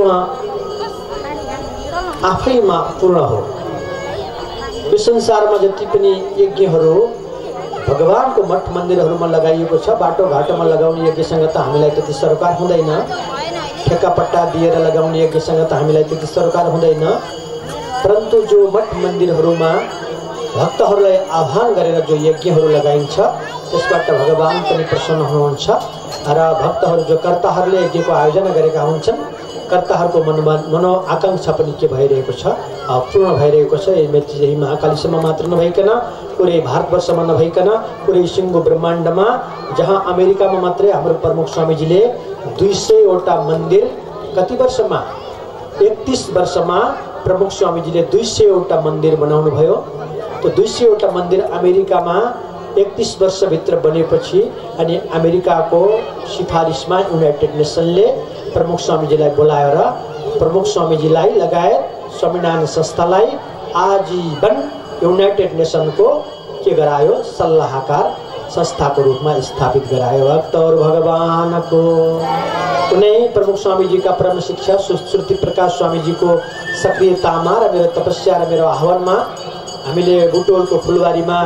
आफैमा पूर्ण हो। यो संसारमा जति पनि यज्ञहरू भगवानको मठ मन्दिरहरूमा लगाइएको छ, बाटोघाटोमा लगाउने यज्ञसँग त हामीलाई त्यति सरोकार हुँदैन, ठेक्कापट्टा दिएर लगाउने यज्ञसँग त हामीलाई त्यति सरोकार हुँदैन। परन्तु जो मठ मन्दिरहरूमा भक्तहरूलाई आह्वान गरेर जो यज्ञहरू लगाइन्छ त्यसबाट भगवान पनि प्रसन्न हुनुहुन्छ र भक्तहरू जो कर्ताहरूले यज्ञको आयोजना गरेका हुन्छन् कर्ताहरूको मनोआकांक्षा पनि के भइरहेको छ? पूर्ण भइरहेको छ। यही महाकालीसम्म मात्र नभइकन पुरै भारतवर्षमा नभइकन पुरै सिङ्गो ब्रह्माण्डमा, जहाँ अमेरिकामा मात्रै हाम्रो प्रमुख स्वामीजीले 200वटा मन्दिर कति वर्षमा? 31 वर्षमा प्रमुख स्वामीजीले 200वटा मन्दिर बनाउनु भयो। त्यो 200वटा मन्दिर अमेरिकामा 31 वर्षभित्र बनेपछि अनि अमेरिकाको सिफारिसमा युनाइटेड नेसनले प्रमुख स्वामीजीलाई बोलाएर प्रमुख स्वामीजीलाई लगायत स्वामीनारायण संस्थालाई आजीवन युनाइटेड नेसनको के गरायो? सल्लाहकार संस्थाको रूपमा स्थापित गरायो। भक्त और भगवानको कुनै प्रमुख स्वामीजीका परम शिक्षा सुश्रुति प्रकाश स्वामीजीको सक्रियतामा र मेरो तपस्या र मेरो आह्वानमा हामीले बुटवलको फुलबारीमा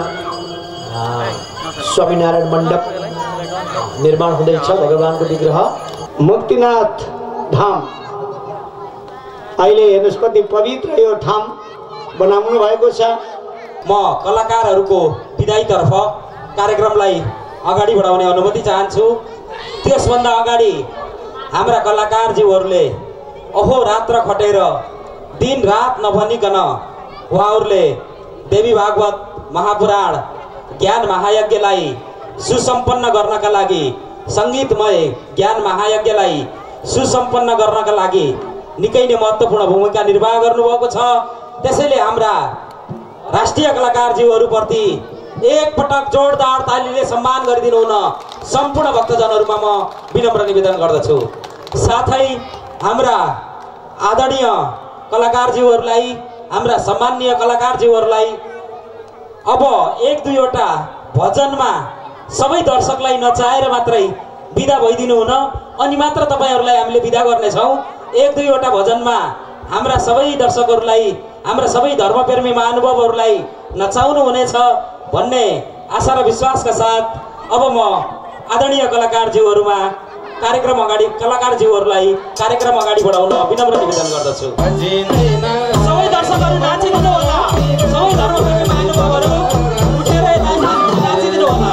स्वामीनारायण मण्डप निर्माण हुँदैछ। भगवानको विग्रह मुक्तिनाथ धाम अहिले हेर्नुहोस् कति पवित्र यो ठाउँ बनाउनु भएको छ। म कलाकारहरूको विदाईतर्फ कार्यक्रमलाई अगाडि बढाउने अनुमति चाहन्छु। त्यसभन्दा अगाडि हाम्रा कलाकारज्यूहरूले अहोरात्र खटेर दिन रात नभनिकन उहाँहरूले देवी भागवत महापुराण ज्ञान महायज्ञलाई सुसम्पन्न गर्नका लागि, सङ्गीतमय ज्ञान महायज्ञलाई सुसम्पन्न गर्नका लागि निकै नै महत्त्वपूर्ण भूमिका निर्वाह गर्नुभएको छ। त्यसैले हाम्रा राष्ट्रिय कलाकारज्यूहरूप्रति एकपटक जोरदार तालीले सम्मान गरिदिनु हुन सम्पूर्ण भक्तजनहरूमा म विनम्र निवेदन गर्दछु। साथै हाम्रा आदरणीय कलाकारज्यूहरूलाई, हाम्रा सम्माननीय कलाकारज्यूहरूलाई अब एक दुईवटा भजनमा सबै दर्शकलाई नचाहेर मात्रै बिदा भइदिनु हुन अनि मात्र तपाईहरूलाई हामीले बिदा गर्नेछौँ। एक दुईवटा भजनमा हाम्रा सबै दर्शकहरूलाई, हाम्रा सबै धर्मप्रेमी महानुभावहरूलाई नचाउनु हुनेछ भन्ने आशा र विश्वासका साथ अब म आदरणीय कलाकारज्यूहरूमा कलाकारज्यूहरूलाई कार्यक्रम अगाडि बढाउन विनम्र निवेदन गर्दछु। सबै दर्शकहरू नाचिदिनु होला, सबै धर्मप्रेमी महानुभावहरू उठेर नाचिदिनु होला।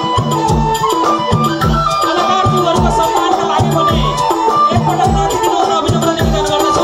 कलाकारज्यूहरूको सम्मानका लागि पनि एकपटक नाचिदिनु हुन विनम्र निवेदन गर्दछु।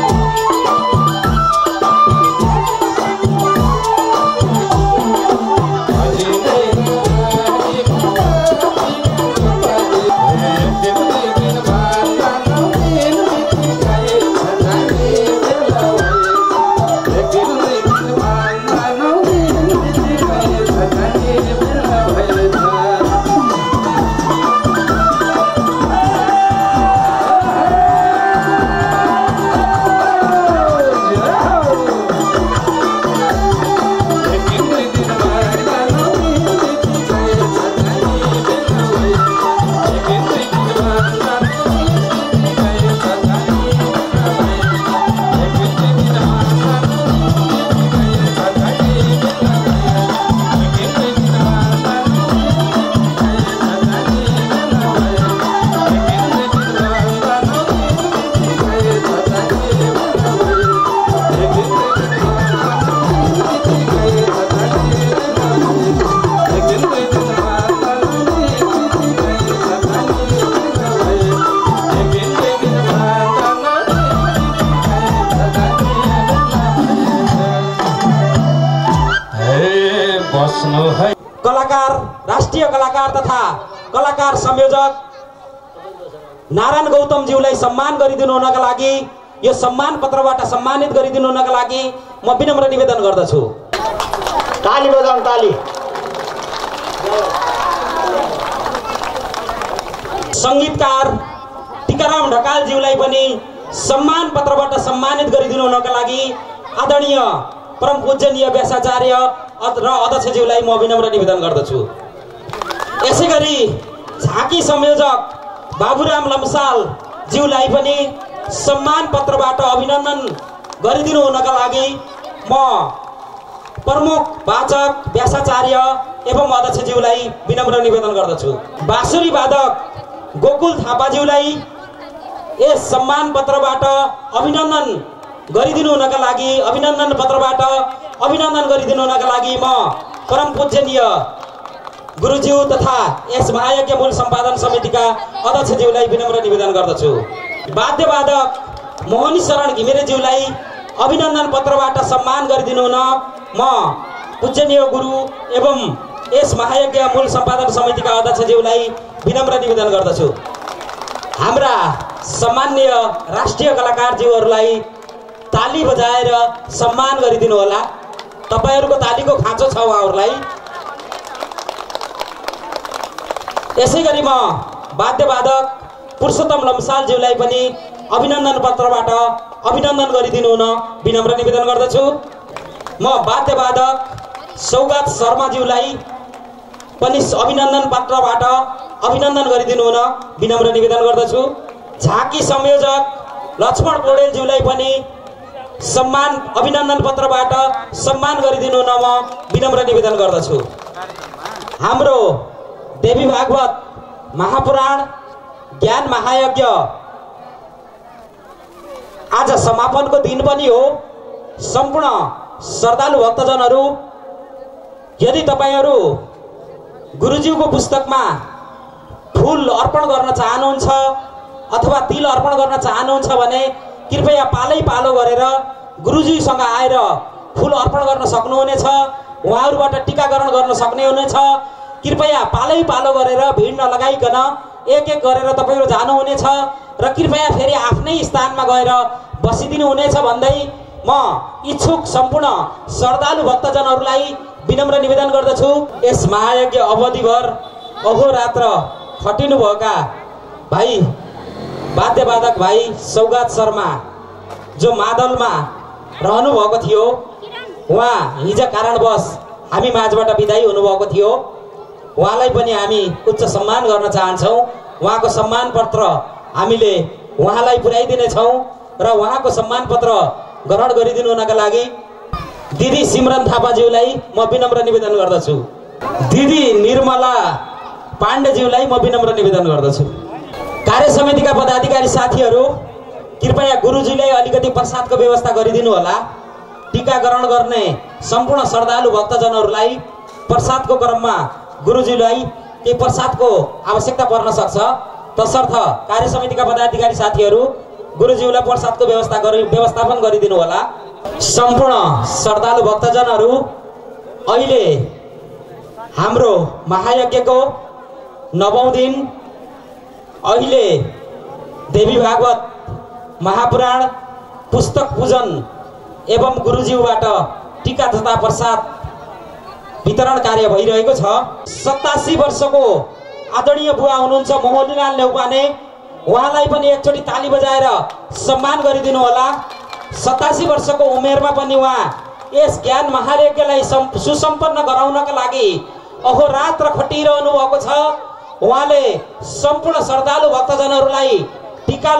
कलाकार, राष्ट्रिय कलाकार तथा कलाकार संयोजक नारायण गौतमज्यूलाई सम्मान गरिदिनु हुनका लागि, यो सम्मान पत्रबाट सम्मानित गरिदिनु हुनका लागि म विनम्र निवेदन गर्दछु। ताली बजाउँ, ताली। सङ्गीतकार टिकाराम ढकालज्यूलाई पनि सम्मान पत्रबाट सम्मानित गरिदिनु हुनका लागि आदरणीय परम पूजनीय व्यासाचार्य र अध्यक्षज्यूलाई म विनम्र निवेदन गर्दछु। यसै गरी झाँकी संयोजक बाबुराम लम्साल ज्यूलाई पनि सम्मान पत्रबाट अभिनन्दन गरिदिनु हुनका लागि म प्रमुख वाचक व्यासाचार्य एवं अध्यक्षज्यूलाई विनम्र निवेदन गर्दछु। बाँसुरी वादक गोकुल थापाज्यूलाई यस सम्मान पत्रबाट अभिनन्दन गरिदिनु हुनका लागि, अभिनन्दन पत्रबाट अभिनन्दन गरिदिनु हुनका लागि म परम पूजनीय गुरुज्यू तथा यस महायज्ञ मूल सम्पादन समितिका अध्यक्षज्यूलाई विनम्र निवेदन गर्दछु। वाद्यवादक मोहनी शरण घिमिरेज्यूलाई अभिनन्दन पत्रबाट सम्मान गरिदिनु हुन म पूजनीय गुरु एवं यस महायज्ञ मूल सम्पादन समितिका अध्यक्षज्यूलाई विनम्र निवेदन गर्दछु। हाम्रा सम्माननीय राष्ट्रिय कलाकारज्यूहरूलाई ताली बजाएर सम्मान गरिदिनु होला। तपाईहरूको तालीको खाँचो छ उहाँहरूलाई। यसै गरी म वाद्यवादक पुरुषोत्तम लम्सालज्यूलाई पनि अभिनन्दन पत्रबाट अभिनन्दन गरिदिनु हुन विनम्र निवेदन गर्दछु। म वाद्यवादक सौगात शर्माज्यूलाई पनि अभिनन्दन पत्रबाट अभिनन्दन गरिदिनु हुन विनम्र निवेदन गर्दछु। झाँकी संयोजक लक्ष्मण पौडेलज्यूलाई पनि सम्मान अभिनन्दन पत्रबाट सम्मान गरिदिनु हुन म विनम्र निवेदन गर्दछु। हाम्रो देवी भागवत महापुराण ज्ञान महायज्ञ आज समापनको दिन पनि हो। सम्पूर्ण श्रद्धालु भक्तजनहरू, यदि तपाईहरू गुरुज्यूको पुस्तकमा फूल अर्पण गर्न चाहनुहुन्छ अथवा तिल अर्पण गर्न चाहनुहुन्छ भने कृपया पालै पालो गरेर गुरुज्यूसँग आएर फूल अर्पण गर्न सक्नुहुनेछ। उहाँहरूबाट टीकाकरण गर्न सक्ने हुनेछ। कृपया पालै पालो गरेर भिड नलगाइकन एक एक गरेर तपाईहरू जानुहुनेछ र कृपया फेरि आफ्नै स्थानमा गएर बसिदिनु हुनेछ भन्दै म इच्छुक सम्पूर्ण श्रद्धालु भक्तजनहरूलाई विनम्र निवेदन गर्दछु। यस महायज्ञ अवधिभर अहोरात्र खटिनुभएका भाइ वाद्यवादक भाइ सौगात शर्मा जो मादलमा रहनु भएको थियो, उहाँ हिजो कारणवश हामी माझबाट बिदाई हुनुभएको थियो। उहाँलाई पनि हामी उच्च सम्मान गर्न चाहन्छौँ। उहाँको सम्मान पत्र हामीले उहाँलाई पुर्याइदिनेछौँ र उहाँको सम्मान पत्र ग्रहण गरिदिनु हुनका लागि दिदी सिमरन थापाज्यूलाई म विनम्र निवेदन गर्दछु। दिदी निर्मला पाण्डेज्यूलाई म विनम्र निवेदन गर्दछु। कार्य समितिका पदाधिकारी साथीहरू, कृपया गुरुजीलाई अलिकति प्रसादको व्यवस्था गरिदिनु होला। टीकाकरण गर्ने सम्पूर्ण श्रद्धालु भक्तजनहरूलाई प्रसादको क्रममा गुरुजीलाई केही प्रसादको आवश्यकता पर्न सक्छ। तसर्थ कार्य समितिका पदाधिकारी साथीहरू गुरुजीलाई प्रसादको व्यवस्थापन गरिदिनु होला। सम्पूर्ण श्रद्धालु भक्तजनहरू, अहिले हाम्रो महायज्ञको 9औं दिन, अहिले देवी भागवत महापुराण पुस्तक पूजन एवं गुरुज्यूबाट टीका तथा प्रसाद वितरण कार्य भइरहेको छ। 87 वर्षको आदरणीय बुवा हुनुहुन्छ मोहलीलाल नेउपाने, उहाँलाई पनि एकचोटि ताली बजाएर सम्मान गरिदिनु होला। 87 वर्षको उमेरमा पनि उहाँ यस ज्ञान महायज्ञलाई सुसम्पन्न गराउनका लागि अहोरात्र खटिरहनु भएको छ। उहाँले सम्पूर्ण श्रद्धालु भक्तजनहरूलाई टीका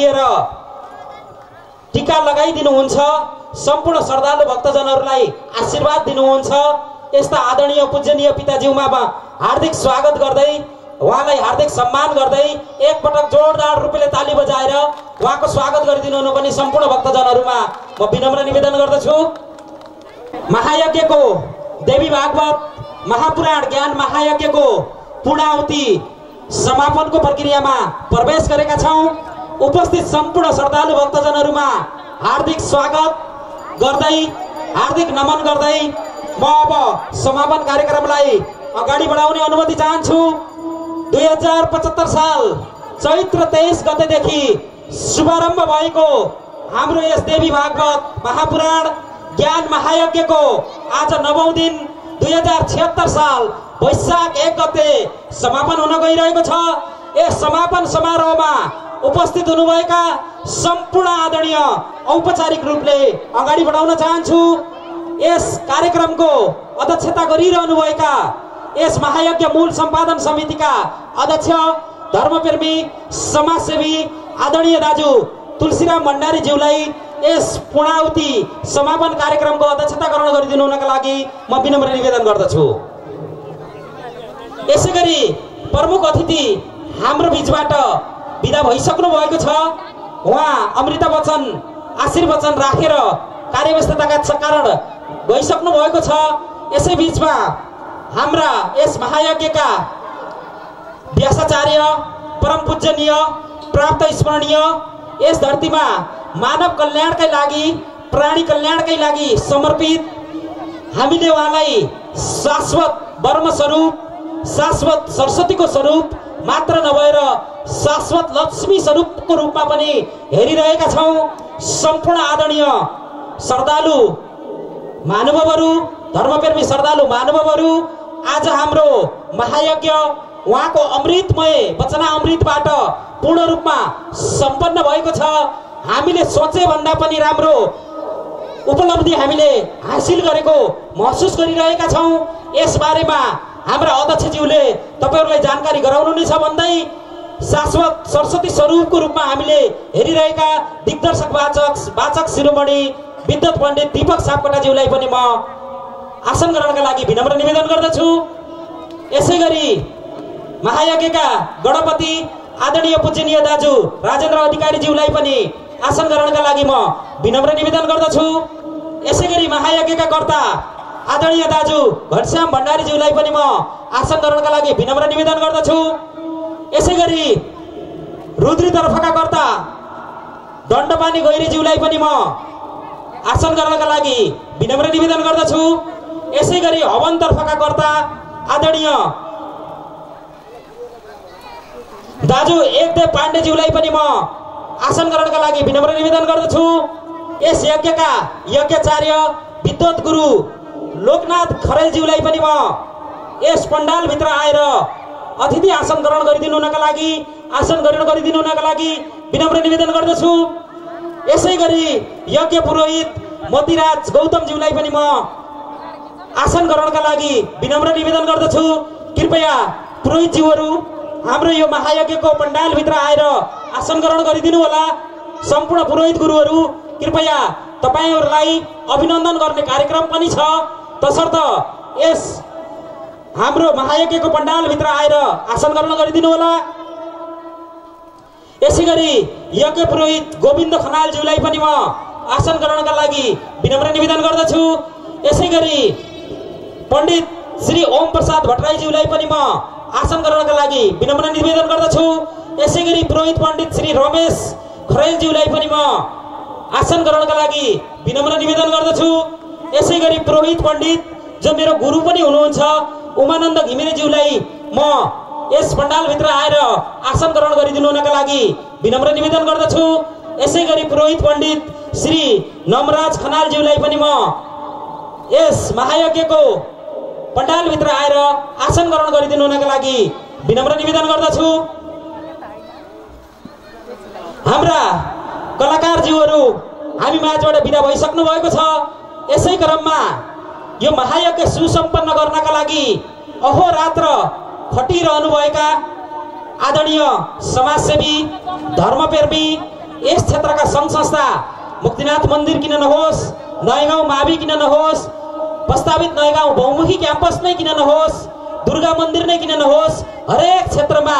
लगाइदिनुहुन्छ। सम्पूर्ण श्रद्धालु भक्तजनहरूलाई आशीर्वाद दिनुहुन्छ। यस्ता आदरणीय पूजनीय पिताज्यूमा हार्दिक स्वागत गर्दै, उहाँलाई हार्दिक सम्मान गर्दै एकपटक जोरदार रूपले ताली बजाएर उहाँको स्वागत गरिदिनु हुनु पनि सम्पूर्ण भक्तजनहरूमा म विनम्र निवेदन गर्दछु। महायज्ञको देवी भागवत महापुराण ज्ञान महायज्ञको पूर्णाहुति समापनको प्रक्रियामा प्रवेश गरेका छौँ। उपस्थित सम्पूर्ण श्रद्धालु भक्तजनहरूमा हार्दिक स्वागत गर्दै, हार्दिक नमन गर्दै म अब समापन कार्यक्रमलाई अगाडि बढाउने अनुमति चाहन्छु। 2075 साल चैत्र 23 गतेदेखि शुभारम्भ भएको हाम्रो यस देवी भागवत महापुराण ज्ञान महायज्ञको आज 9औं दिन 2076 साल वैशाख 1 गते समापन हुन गइरहेको छ। यस समापन समारोहमा उपस्थित हुनुभएका सम्पूर्ण आदरणीय औपचारिक रूपले अगाडि बढाउन चाहन्छु। यस कार्यक्रमको अध्यक्षता गरिरहनुभएका यस महायज्ञ मूल सम्पादन समितिका अध्यक्ष धर्मप्रेमी समाजसेवी आदरणीय दाजु तुलसीराम भण्डारीज्यूलाई यस पूर्णाहुति समापन कार्यक्रमको अध्यक्षता ग्रहण गरिदिनु हुनका लागि म विनम्र निवेदन गर्दछु। यसैगरी प्रमुख अतिथि हाम्रो बीचबाट बिदा भइसक्नु भएको छ। उहाँ अमृता वचन आशीर्वचन राखेर कार्यव्यस्तताका कारण गइसक्नु भएको छ। यसै बीचमा हाम्रा यस महायज्ञका व्यासाचार्य परम पूजनीय प्राप्त स्मरणीय यस धरतीमा मानव कल्याणकै लागि प्राणी कल्याणकै लागि समर्पित हामीले उहाँलाई शाश्वत ब्रह्म स्वरूप शाश्वत सरस्वतीको स्वरूप मात्र नभएर शाश्वत लक्ष्मी स्वरूपको रूपमा पनि हेरिरहेका छौँ। सम्पूर्ण आदरणीय श्रद्धालु महानुभावहरू धर्मप्रेमी श्रद्धालु महानुभावहरू, आज हाम्रो महायज्ञ उहाँको अमृतमय वचनामृतबाट पूर्ण रूपमा सम्पन्न भएको छ। हामीले सोचे भन्दा पनि राम्रो उपलब्धि हामीले हासिल गरेको महसुस गरिरहेका छौँ। यस बारेमा हाम्रा अध्यक्षज्यूले तपाईहरूलाई जानकारी गराउनुहुनेछ भन्दै शाश्वत सरस्वती स्वरूपको रूपमा हामीले हेरिरहेका दिग्दर्शक वाचक शिरोमणि विद्युत पण्डित दीपक सापकोटाज्यूलाई पनि म आसन ग्रहणका लागि विनम्र निवेदन गर्दछु। यसैगरी महायज्ञका गणपति आदरणीय पूजनीय दाजु राजेन्द्र अधिकारीज्यूलाई पनि आसन ग्रहणका लागि म विनम्र निवेदन गर्दछु। यसैगरी महायज्ञका कर्ता आदरणीय दाजु घनश्याम भण्डारीज्यूलाई पनि म आसन ग्रहणका लागि विनम्र निवेदन गर्दछु। यसैगरी रुद्री तर्फका कर्ता दण्डपानी गैरीज्यूलाई पनि म आसन ग्रहणका लागि विनम्र निवेदन गर्दछु। यसैगरी हवन तर्फका कर्ता आदरणीय दाजु एकदेव पाण्डेज्यूलाई पनि म आसन ग्रहणका लागि विनम्र निवेदन गर्दछु। यस यज्ञका यज्ञाचार्य विद्वत गुरु लोकनाथ खरेलज्यूलाई पनि म यस पण्डालभित्र आएर अतिथि आसन ग्रहण गरिदिनु हुनका लागि विनम्र निवेदन गर्दछु। यसैगरी यज्ञ पुरोहित मोतीराज गौतमज्यूलाई पनि म आसन ग्रहणका लागि विनम्र निवेदन गर्दछु। कृपया पुरोहितज्यूहरू हाम्रो यो महायज्ञको पण्डालभित्र आएर आसन ग्रहण गरिदिनु होला। सम्पूर्ण पुरोहित गुरुहरू कृपया तपाईहरूलाई अभिनन्दन गर्ने कार्यक्रम पनि छ, तसर्थ यस हाम्रो महायज्ञको पण्डालभित्र आएर आसन ग्रहण गरिदिनु होला। यसैगरी यज्ञ पुरोहित गोविन्द खनालज्यूलाई पनि म आसन ग्रहणका लागि विनम्र निवेदन गर्दछु। यसैगरी पण्डित श्री ओम प्रसाद भट्टराईज्यूलाई पनि म आसन ग्रहणका लागि विनम्र निवेदन गर्दछु। यसैगरी पुरोहित पण्डित श्री रमेश खरेलज्यूलाई पनि म आसन ग्रहणका लागि विनम्र निवेदन गर्दछु। यसैगरी पुरोहित पण्डित जो मेरो गुरु पनि हुनुहुन्छ उमानन्द घिमिरेज्यूलाई म यस पण्डालभित्र आएर आसन ग्रहण गरिदिनु हुनका लागि विनम्र निवेदन गर्दछु। यसैगरी पुरोहित पण्डित श्री नमराज खनालज्यूलाई पनि म यस महायज्ञको पण्डालभित्र आएर आसन ग्रहण गरिदिनु हुनका लागि विनम्र निवेदन गर्दछु। हाम्रा कलाकारज्यूहरू हामी माझबाट बिदा भइसक्नु भएको छ। यसै क्रममा यो महायज्ञ सुसम्पन्न गर्नका लागि अहोरात्र खटिरहनुभएका आदरणीय समाजसेवी धर्मप्रेमी यस क्षेत्रका सङ्घ संस्था मुक्तिनाथ मन्दिर किन नहोस्, नयाँगाउँ मावि किन नहोस्, प्रस्तावित नयाँगाउँ बहुमुखी क्याम्पस नै किन नहोस्, दुर्गा मन्दिर नै किन नहोस्, हरेक क्षेत्रमा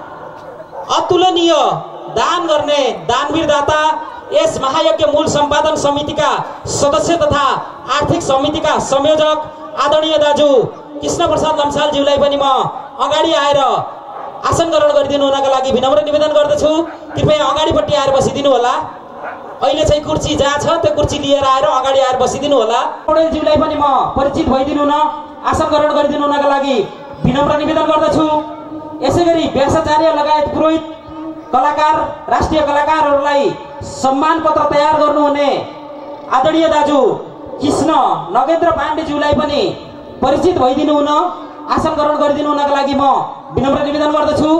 अतुलनीय दान गर्ने दानवीर दाता यस महायज्ञ मूल सम्पादन समितिका सदस्य तथा आर्थिक समितिका संयोजक आदरणीय दाजु कृष्ण प्रसाद लम्सालज्यूलाई पनि म अगाडि आएर आसन ग्रहण गरिदिनु हुनका लागि विनम्र निवेदन गर्दछु। कृपया अगाडिपट्टि आएर बसिदिनु होला। अहिले चाहिँ कुर्सी जहाँ छ त्यो कुर्सी लिएर आएर अगाडि आएर बसिदिनु होला। पौडेलज्यूलाई पनि म परिचित भइदिनु न आसन ग्रहण गरिदिनु हुनका लागि विनम्र निवेदन गर्दछु। यसैगरी व्यासाचार्य लगायत पुरोहित कलाकार राष्ट्रिय कलाकारहरूलाई सम्मान पत्र तयार गर्नुहुने आदरणीय दाजु कृष्ण नगेन्द्र पाण्डेज्यूलाई पनि परिचित भइदिनु हुन आसन ग्रहण गरिदिनु हुनका लागि म विनम्र निवेदन गर्दछु।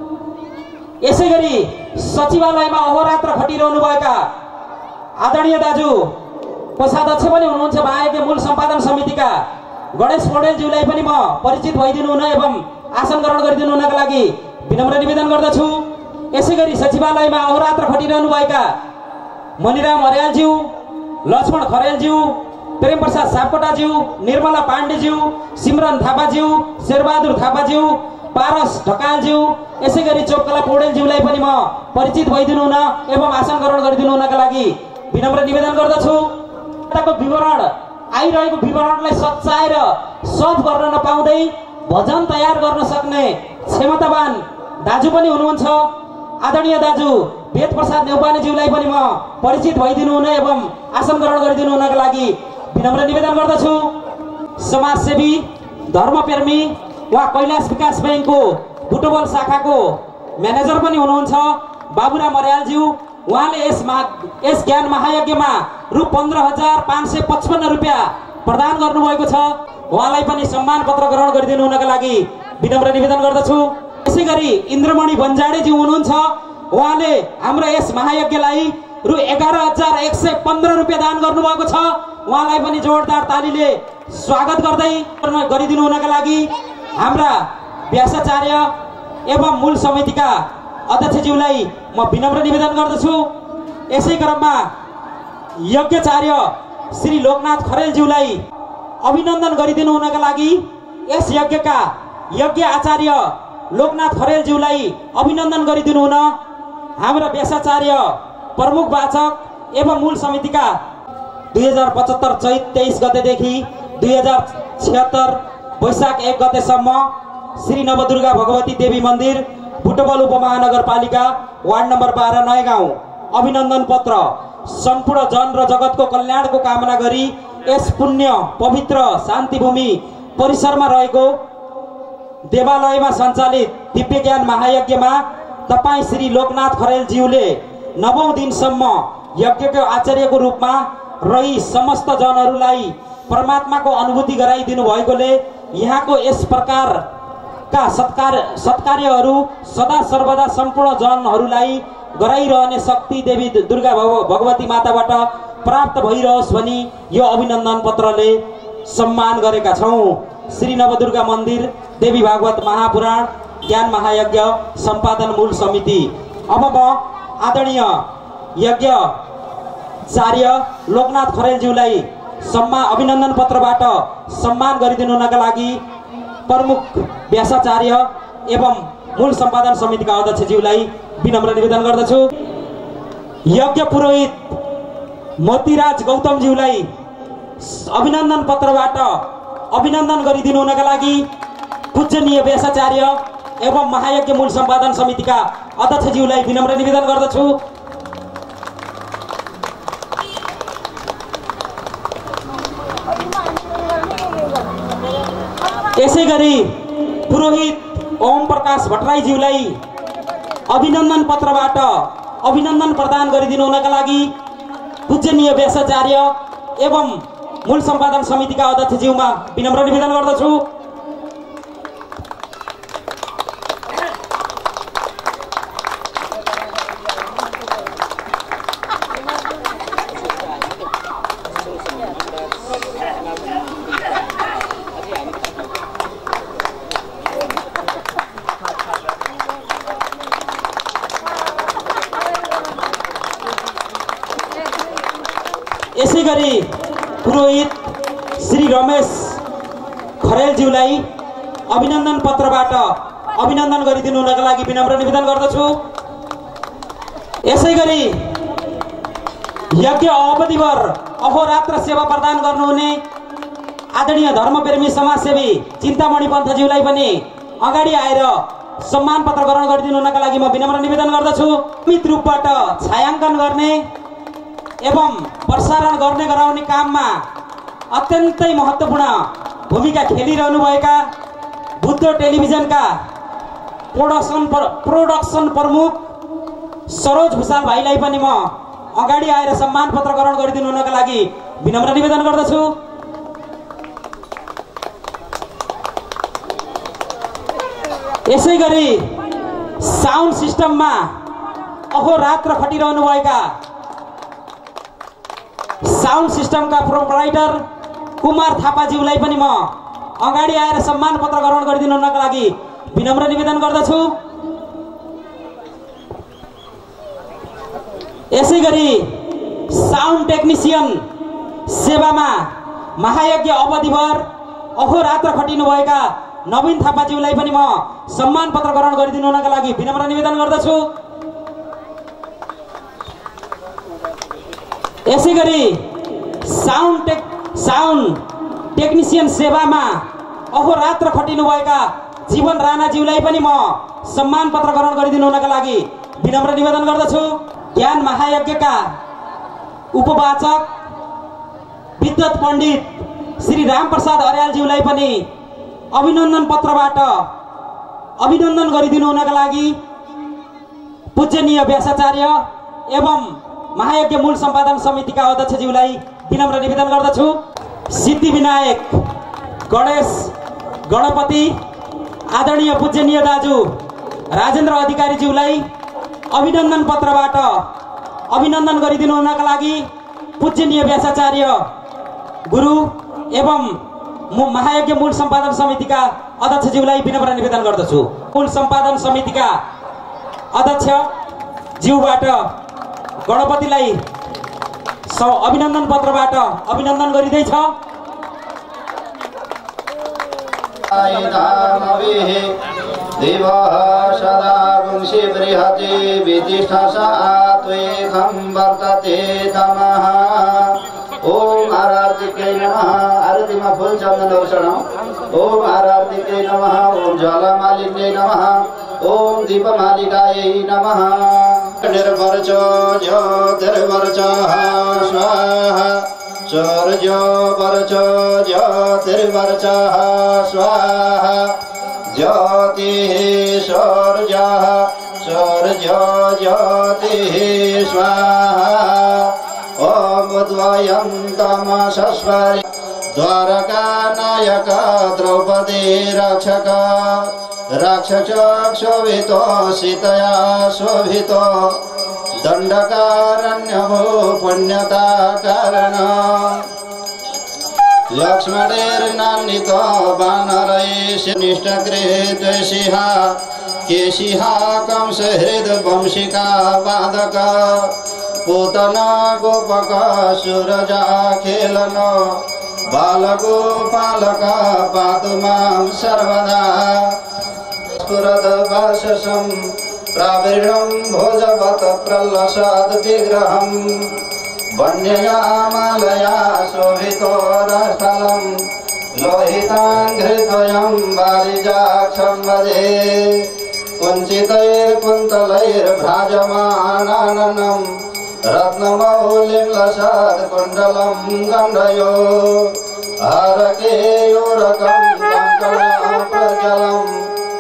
यसैगरी सचिवालयमा अहोरात्र खटिरहनुभएका आदरणीय दाजु कोषाध्यक्ष पनि हुनुहुन्छ महायज्ञ मूल सम्पादन समितिका गणेश पौडेलज्यूलाई पनि म परिचित भइदिनु हुन एवं आसन ग्रहण गरिदिनु हुनका लागि विनम्र निवेदन गर्दछु। यसैगरी सचिवालयमा अहोरात्र खटिरहनुभएका मणिराम अर्यालज्यू, लक्ष्मण खरेलज्यू, प्रेम प्रसाद सापकोटाज्यू, निर्मला पाण्डेज्यू, सिमरन थापाज्यू, शेरबहादुर थापाज्यू, पारस ढकालज्यू, यसैगरी चोपकला पौडेलज्यूलाई पनि म परिचित भइदिनु हुन एवं आसन ग्रहण गरिदिनु हुनका लागि विनम्र निवेदन गर्दछु। विवरण आइरहेको विवरणलाई सच्याएर सद गर्न नपाउँदै भजन तयार गर्न सक्ने क्षमतावान दाजु पनि हुनुहुन्छ आदरणीय दाजु वेद प्रसाद नेउपानेज्यूलाई पनि म परिचित भइदिनु हुन एवं आसन ग्रहण गरिदिनु हुनका लागि विनम्र निवेदन गर्दछु। समाजसेवी धर्मप्रेमी वा कैलाश विकास ब्याङ्कको बुटवल शाखाको म्यानेजर पनि हुनुहुन्छ बाबुराम अर्यालज्यू, उहाँले यस ज्ञान महायज्ञमा रु 15,555 रुपियाँ प्रदान गर्नुभएको छ। उहाँलाई पनि सम्मान पत्र ग्रहण गरिदिनु हुनका लागि विनम्र निवेदन गर्दछु। यसैगरी इन्द्रमणि बन्जाडेज्यू हुनुहुन्छ, उहाँले हाम्रो यस महायज्ञलाई रु 11,115 रुपियाँ दान गर्नुभएको छ। उहाँलाई पनि जोरदार तालीले स्वागत गर्दै गरिदिनु हुनका लागि हाम्रा व्यासाचार्य एवं मूल समितिका अध्यक्षज्यूलाई म विनम्र निवेदन गर्दछु। यसै क्रममा यज्ञाचार्य श्री लोकनाथ खरेलज्यूलाई अभिनन्दन गरिदिनु हुनका लागि यस यज्ञका यज्ञ आचार्य लोकनाथ खरेलज्यूलाई अभिनन्दन गरिदिनु हुन हाम्रा व्यासाचार्य प्रमुख वाचक एवं मूल समितिका 2075 चैत 23 गतेदेखि 2076 वैशाख 1 गतेसम्म श्री नवदुर्गा भगवती देवी मन्दिर बुटवल उपमहानगरपालिका वार्ड नम्बर 12 नयाँ गाउँ अभिनन्दन पत्र सम्पूर्ण जन र जगतको कल्याणको कामना गरी यस पुण्य पवित्र शान्तिभूमि परिसरमा रहेको देवालयमा सञ्चालित दिव्य ज्ञान महायज्ञमा तपाईँ श्री लोकनाथ खरेलज्यूले 9औं दिनसम्म यज्ञको आचार्यको रूपमा रही समस्त जनहरूलाई परमात्माको अनुभूति गराइदिनु भएकोले यहाँको यस प्रकारका सत्कार्यहरू सदा सर्वदा सम्पूर्ण जनहरूलाई गराइरहने शक्ति देवी दुर्गा भगवती माताबाट प्राप्त भइरहोस् भनी यो अभिनन्दन पत्रले सम्मान गरेका छौँ। श्री नवदुर्गा मन्दिर देवी भागवत महापुराण ज्ञान महायज्ञ सम्पादन मूल समिति। अब म आदरणीय यज्ञाचार्य लोकनाथ खरेलज्यूलाई अभिनन्दन पत्रबाट सम्मान गरिदिनुका लागि प्रमुख व्यासाचार्य एवं मूल सम्पादन समितिका अध्यक्षज्यूलाई विनम्र निवेदन गर्दछु। यज्ञ पुरोहित मोतीराज गौतमज्यूलाई अभिनन्दन पत्रबाट अभिनन्दन गरिदिनुका लागि पूजनीय व्यासाचार्य एवं महायज्ञ मूल सम्पादन समितिका अध्यक्षज्यूलाई विनम्र निवेदन गर्दछु। यसै गरी पुरोहित ओम प्रकाश भट्टराईज्यूलाई अभिनन्दन पत्रबाट अभिनन्दन प्रदान गरिदिनुका लागि पूजनीय व्यासाचार्य एवं मूल सम्पादन समितिका अध्यक्षज्यूमा विनम्र निवेदन गर्दछु। यसै गरी पुरोहित श्री रमेश खरेलज्यूलाई अभिनन्दन पत्रबाट अभिनन्दन गरिदिनुका लागि विनम्र निवेदन गर्दछु। यसै गरी यज्ञ अवधिभर अहोरात्र सेवा प्रदान गर्नुहुने आदरणीय धर्मप्रेमी समाजसेवी चिन्तामणि पन्थज्यूलाई पनि अगाडि आएर सम्मान पत्र ग्रहण गरिदिनुका लागि म विनम्र निवेदन गर्दछु। नियमित रूपबाट छायाङ्कन गर्ने एवं प्रसारण गर्ने गराउने काममा अत्यन्तै महत्त्वपूर्ण भूमिका खेलिरहनुभएका बुद्ध टेलिभिजनका प्रोडक्सन प्रमुख सरोज भुसाल भाइलाई पनि म अगाडि आएर सम्मान पत्र ग्रहण गरिदिनुका लागि विनम्र निवेदन गर्दछु। यसै गरी साउन्ड सिस्टममा अहोरात्र खटिरहनुभएका साउन्ड सिस्टमका प्रोपराइटर कुमार थापाज्यूलाई पनि म अगाडि आएर सम्मान पत्र ग्रहण गरिदिनुका लागि विनम्र निवेदन गर्दछु। यसै गरी साउन्ड टेक्निसियन सेवामा महायज्ञ अवधिभर अहोरात्र खटिनुभएका नवीन थापाज्यूलाई पनि म सम्मान पत्र ग्रहण गरिदिनुका लागि विनम्र निवेदन गर्दछु। यसै गरी साउन्ड टेक्निसियन सेवामा अहोरात्र खटिनुभएका जीवन राणाज्यूलाई पनि म सम्मान पत्र ग्रहण गरिदिनुका लागि विनम्र निवेदन गर्दछु। ज्ञान महायज्ञका उपवाचक विद्वत पण्डित श्री रामप्रसाद अर्यालज्यूलाई पनि अभिनन्दन पत्रबाट अभिनन्दन गरिदिनुका लागि पूजनीय व्यासाचार्य एवं महायज्ञ मूल सम्पादन समितिका अध्यक्षज्यूलाई विनम्र निवेदन गर्दछु। सिद्धिविनायक गणेश गणपति आदरणीय पूजनीय दाजु राजेन्द्र अधिकारीज्यूलाई अभिनन्दन पत्रबाट अभिनन्दन गरिदिनुका लागि पूजनीय व्यासाचार्य गुरु एवं महायज्ञ मूल सम्पादन समितिका अध्यक्षज्यूलाई विनम्र निवेदन गर्दछु। मूल सम्पादन समितिका अध्यक्ष ज्यूबाट गणपतिलाई अभिनन्दन पत्रबाट अभिनन्दन गरिँदैछ। दिवः सदा वंशी बृहति वितिष्ठस आत्वेकं वर्तते तमः ओम आरतिकै नमः आरतीमा फूल चन्दन दर्शनम ओम आरतिकै नमः ओम जलमालिन्यै नमः ओम दीपमालिकायै नमः निर्वर्च ज्योतिर्वर्च स्वाहा चौर्यो वर्च ज्योतिर्वर्च स्वाहा ज्योतिः शौर्यः शौर्यो ज्योतिः स्वाहा ओम द्वयं तमसस्वरि द्वारकानायक द्रौपदी रक्षक रक्षक शोभितो सीतया शोभितो दण्डकारण्यभो पुण्यता कारण लक्ष्मणेर्नान्वितो वानरैः निष्ठकृत द्वेषिहा केशिहा कंसहृद वंशिका पादक पूतना गोपक सूरजा खेलन बालगोपालक पातु मां सर्वदा स्फुरद वर्षसं प्रावीर्णं भोजवत प्रलसद विग्रहं वन्ययामालया शोभितो रस्थलं लोहिताङ्घ्रिद्वयं वारिजाक्षं वदे कुञ्चितैर्कुन्तलैर्भ्राजमानाननं रत्नमौलिं लसत् कुण्डलं गण्डयो हरकेयूरकं कङ्कणप्रजलं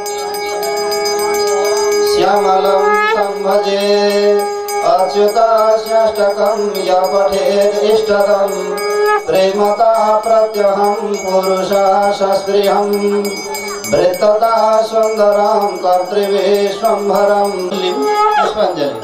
श्यामलं तं भजे अच्युतास्याष्टकं य पठेत् इष्टदं प्रेमता प्रत्यहं पुरुषाशस्त्रियं वृत्तता सुन्दरं कर्तृविश्वम्भरं पुष्पाञ्जलि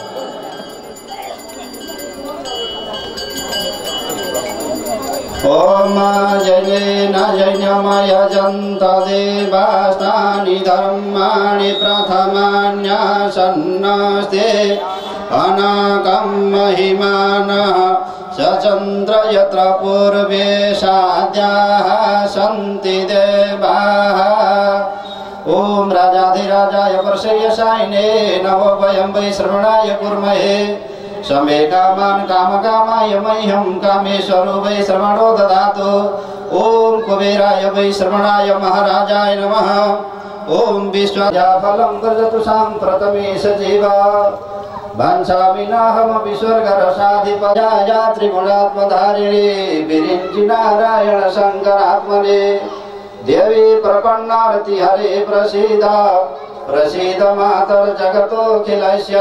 ओम जैनेन जैनमयजन्त देवास्तानि धर्माणि प्रथमान्यासन्नस्ते अनाकं महिमानः सचन्द्र यत्र पूर्वे साध्याः सन्ति देवाः ओम राजाधिराजाय वर्षयशायिने नमो वयं वै श्रवणाय कुर्महे समे कामान् कामकामाय मह्यं कामेश्वरो वै श्रवणो ददातु ओम कुबेराय वै श्रवणाय महाराजाय नमः ओम विश्वजाफलं गजतु साम्प्रतमे सजीवा भान्सामि नाहमपि स्वर्गरसाधिपजाया त्रिगुणात्मधारिणे विरिञ्चि नारायण शङ्करात्मने देवी प्रपन्नारति हरे प्रसीद प्रसीद मातर्जगतोऽखिलस्य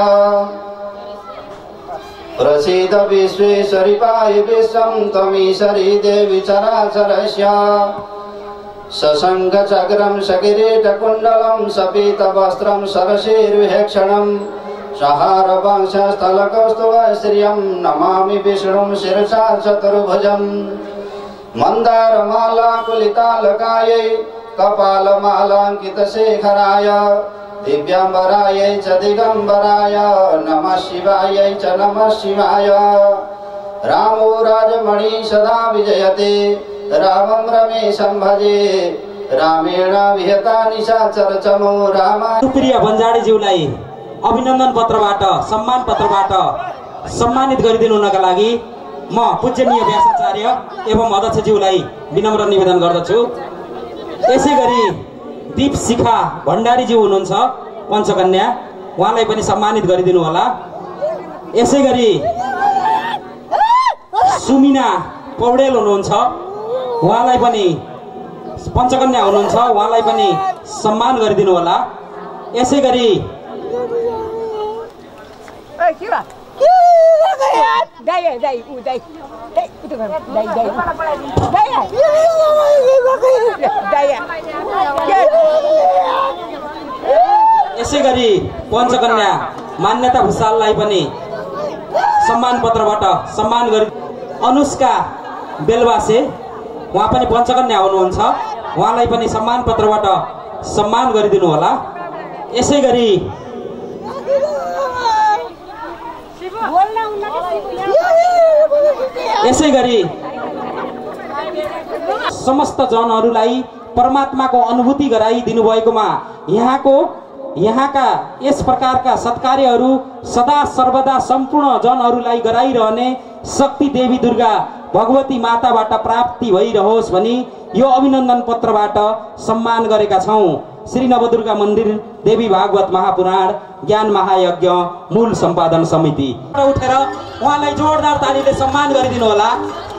प्रसीद विश्वेश्वरि पाहि विश्वं त्वमीश्वरी देवी चराचरस्य सशङ्खचक्रं सकिरीटकुण्डलं सपीतवस्त्रं सरसीर्विहेक्षणं सहारवंशस्थलकौस्तुभश्रियं नमामि विष्णुं शिरसा चतुर्भुजं मन्दारमालाकुलितालकायै कपालमालाङ्कितशेखराय दिव्याम्बरायै च दिगम्बराय नमः शिवायै च नमः शिवाय रामो राजमणि सदा विजयते रामं रमेशं भजे रामेण विहता निशाचर चमो राम प्रिय बन्जाडी ज्यूलाई अभिनन्दन पत्रबाट सम्मान पत्रबाट सम्मानित गरिदिनु हुनका लागि म पूजनीय व्यासाचार्य एवं अध्यक्षज्यूलाई विनम्र निवेदन गर्दछु। यसैगरी दीप शिखा भण्डारीज्यू हुनुहुन्छ पञ्चकन्या, उहाँलाई पनि सम्मानित गरिदिनु होला। यसैगरी सुमिना पौडेल हुनुहुन्छ, उहाँलाई पनि पञ्चकन्या हुनुहुन्छ, उहाँलाई पनि सम्मान गरिदिनु होला। यसैगरी यसैगरी पञ्चकन्या मान्यता भुसाललाई पनि सम्मान पत्रबाट सम्मान गरि अनुष्का बेलवासे उहाँ पनि पञ्चकन्या हुनुहुन्छ, उहाँलाई पनि सम्मान पत्रबाट सम्मान गरिदिनु होला। यसैगरी समस्त जनहरूलाई परमात्माको अनुभूति गराइदिनु भएकोमा यहाँको यहाँका यस प्रकारका सत्कार्यहरू सदा सर्वदा सम्पूर्ण जनहरूलाई गराइरहने शक्ति देवी दुर्गा भगवती माताबाट प्राप्ति भइरहोस् भनी यो अभिनन्दन पत्रबाट सम्मान गरेका छौँ। श्री नवदुर्गा मन्दिर देवी भागवत महापुराण ज्ञान महायज्ञ मूल सम्पादन समिति उठेर उहाँलाई जोरदार तालीले सम्मान गरिदिनु होला।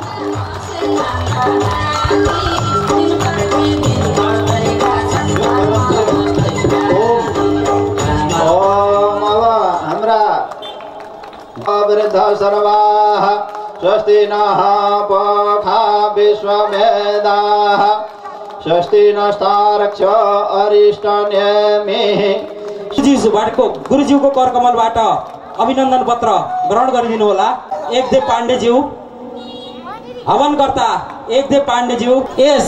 हाम्रा वृद्ध सर्वाः स्वस्ति नः पखा विश्ववेदाः स्वस्ति नस्तारक्ष अरिष्टनेमिः। गुरुज्यूको करकमलबाट अभिनन्दन पत्र ग्रहण गरिदिनु होला। एकदेव पाण्डेज्यू, हवनकर्ता एकदेव पाण्डेज्यू, यस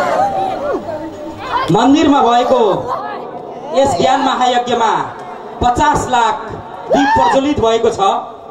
मन्दिरमा भएको यस ज्ञान महायज्ञमा 50 लाख दीप प्रज्वलित भएको छ।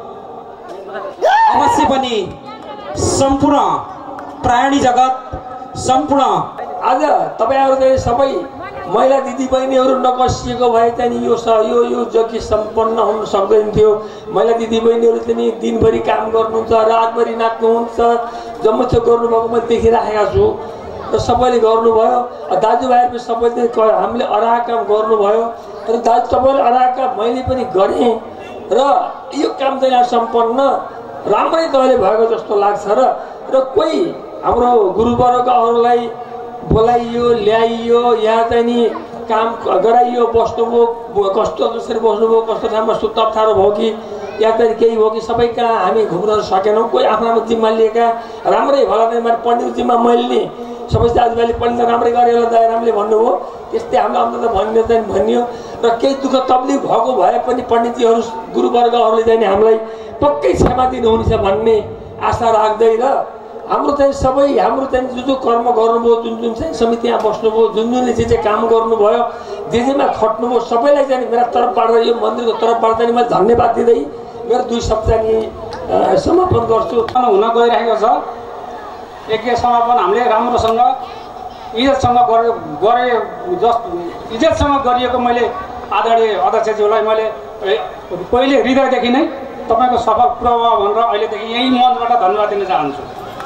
अवश्य पनि सम्पूर्ण प्राणी जगत सम्पूर्ण आज तपाईहरु चाहिँ सबै महिला दिदीबहिनीहरू नकसिएको भए चाहिँ यो जति सम्पन्न हुन सक्दैन थियो। महिला दिदीबहिनीहरू चाहिँ दिनभरि काम गर्नुहुन्छ, रातभरि नाच्नुहुन्छ, जम्मै गर्नुभएको मैले देखिराखेका छु र सबैले गर्नुभयो। दाजुभाइहरू सबैले हामीले अराह काम गर्नुभयो र दाजु तपाईँले अराह काम मैले पनि गरेँ र यो काम चाहिँ सम्पन्न राम्रै तहले भएको जस्तो लाग्छ र कोही हाम्रो गुरुवर्गहरूलाई बोलाइयो ल्याइयो, यहाँ चाहिँ नि काम गराइयो, बस्नुभयो, कस्तो जसरी बस्नुभयो, कस्तो ठाउँमा सुत्ता अप्ठ्यारो भयो कि या चाहिँ केही हो कि सबै कहाँ हामी घुम्न सकेनौँ। कोही आफ्नो आफ्नो जिम्मा लिएका राम्रै होला नै पण्डित जिम्मा मैले नि सबै दाजुभाइले पण्डित राम्रै गरेर दाइ राम्रले भन्नुभयो, त्यस्तै हाम्रो अन्त भन्यो चाहिँ भनियो र केही दुःख तकलिफ भएको भए पनि पण्डितजीहरू गुरुवर्गहरूले चाहिँ हामीलाई पक्कै क्षमा दिनुहुनेछ भन्ने आशा राख्दै र हाम्रो चाहिँ सबै हाम्रो चाहिँ जो कर्म गर्नुभयो, जुन चाहिँ समिति यहाँ बस्नुभयो, जुनले जे काम गर्नुभयो, जेमा खट्नुभयो, सबैलाई चाहिँ मेरा तर्फबाट यो मन्दिरको तर्फबाट चाहिँ मैले धन्यवाद दिँदै मेरो 2 शब्द चाहिँ समापन गर्छु। हुन गइरहेको छ यज्ञ समापन हामीले राम्रोसँग इज्जतसँग इज्जतसँग गरिएको मैले आदरणीय अध्यक्षज्यूलाई मैले पहिले हृदयदेखि नै तपाईँको सफल पुरा भयो भनेर अहिलेदेखि यही मनबाट धन्यवाद दिन चाहन्छु।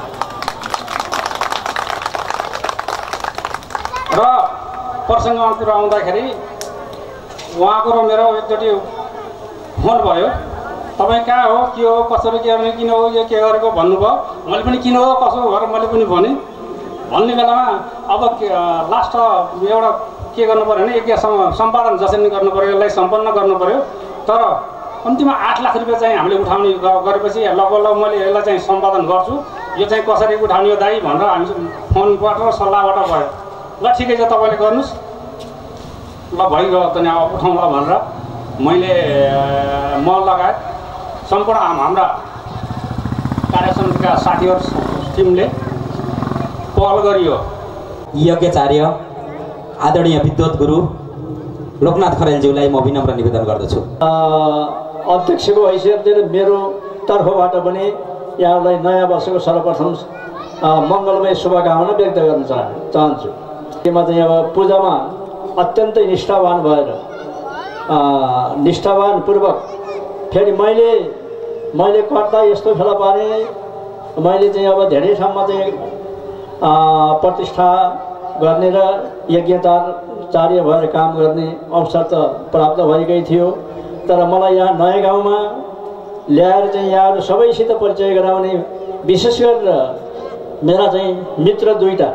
र प्रसङ्गमा कुरा आउँदाखेरि उहाँको र मेरो एकचोटि फोन भयो, तपाईँ कहाँ हो, के हो, कसरी के गर्ने, किन हो, यो के गरेको भन्नुभयो। मैले पनि किन हो कसो गरेर मैले पनि भनेँ। भन्ने बेलामा अब लास्ट एउटा के गर्नु पऱ्यो भने यज्ञ सम्पादन जसरी गर्नु पऱ्यो, यसलाई सम्पन्न गर्नु पऱ्यो। तर कम्तीमा 8 लाख रुपियाँ चाहिँ हामीले उठाउने गरेपछि लगभग मैले यसलाई चाहिँ सम्पादन गर्छु, यो चाहिँ कसरी उठाउने हो दाइ भनेर हामी फोनबाट र सल्लाहबाट भयो। ल ठिकै छ तपाईँले गर्नुहोस्, ल भइगयो त नि अब उठाउँला भनेर मैले म लगायत सम्पूर्ण हाम्रा कार्य समितिका साथीहरू टिमले पहल गरियो। यज्ञाचार्य आदरणीय विद्वत गुरु लोकनाथ खरेलज्यूलाई म विनम्र निवेदन गर्दछु। अध्यक्षको हैसियतले मेरो तर्फबाट पनि यहाँलाई नयाँ वर्षको सर्वप्रथम मङ्गलमय शुभकामना व्यक्त गर्न चाहन्छु। त्यसमा चाहिँ अब पूजामा अत्यन्तै निष्ठावान भएर निष्ठावानपूर्वक फेरि मैले कर्ता यस्तो फेला पारेँ, मैले चाहिँ अब धेरै ठाउँमा चाहिँ प्रतिष्ठा गर्ने र यज्ञाचार्य भएर काम गर्ने अवसर त प्राप्त भएकै थियो। तर मलाई यहाँ नयाँ गाउँमा ल्याएर चाहिँ यहाँहरू सबैसित परिचय गराउने, विशेष गरेर मेरा चाहिँ मित्र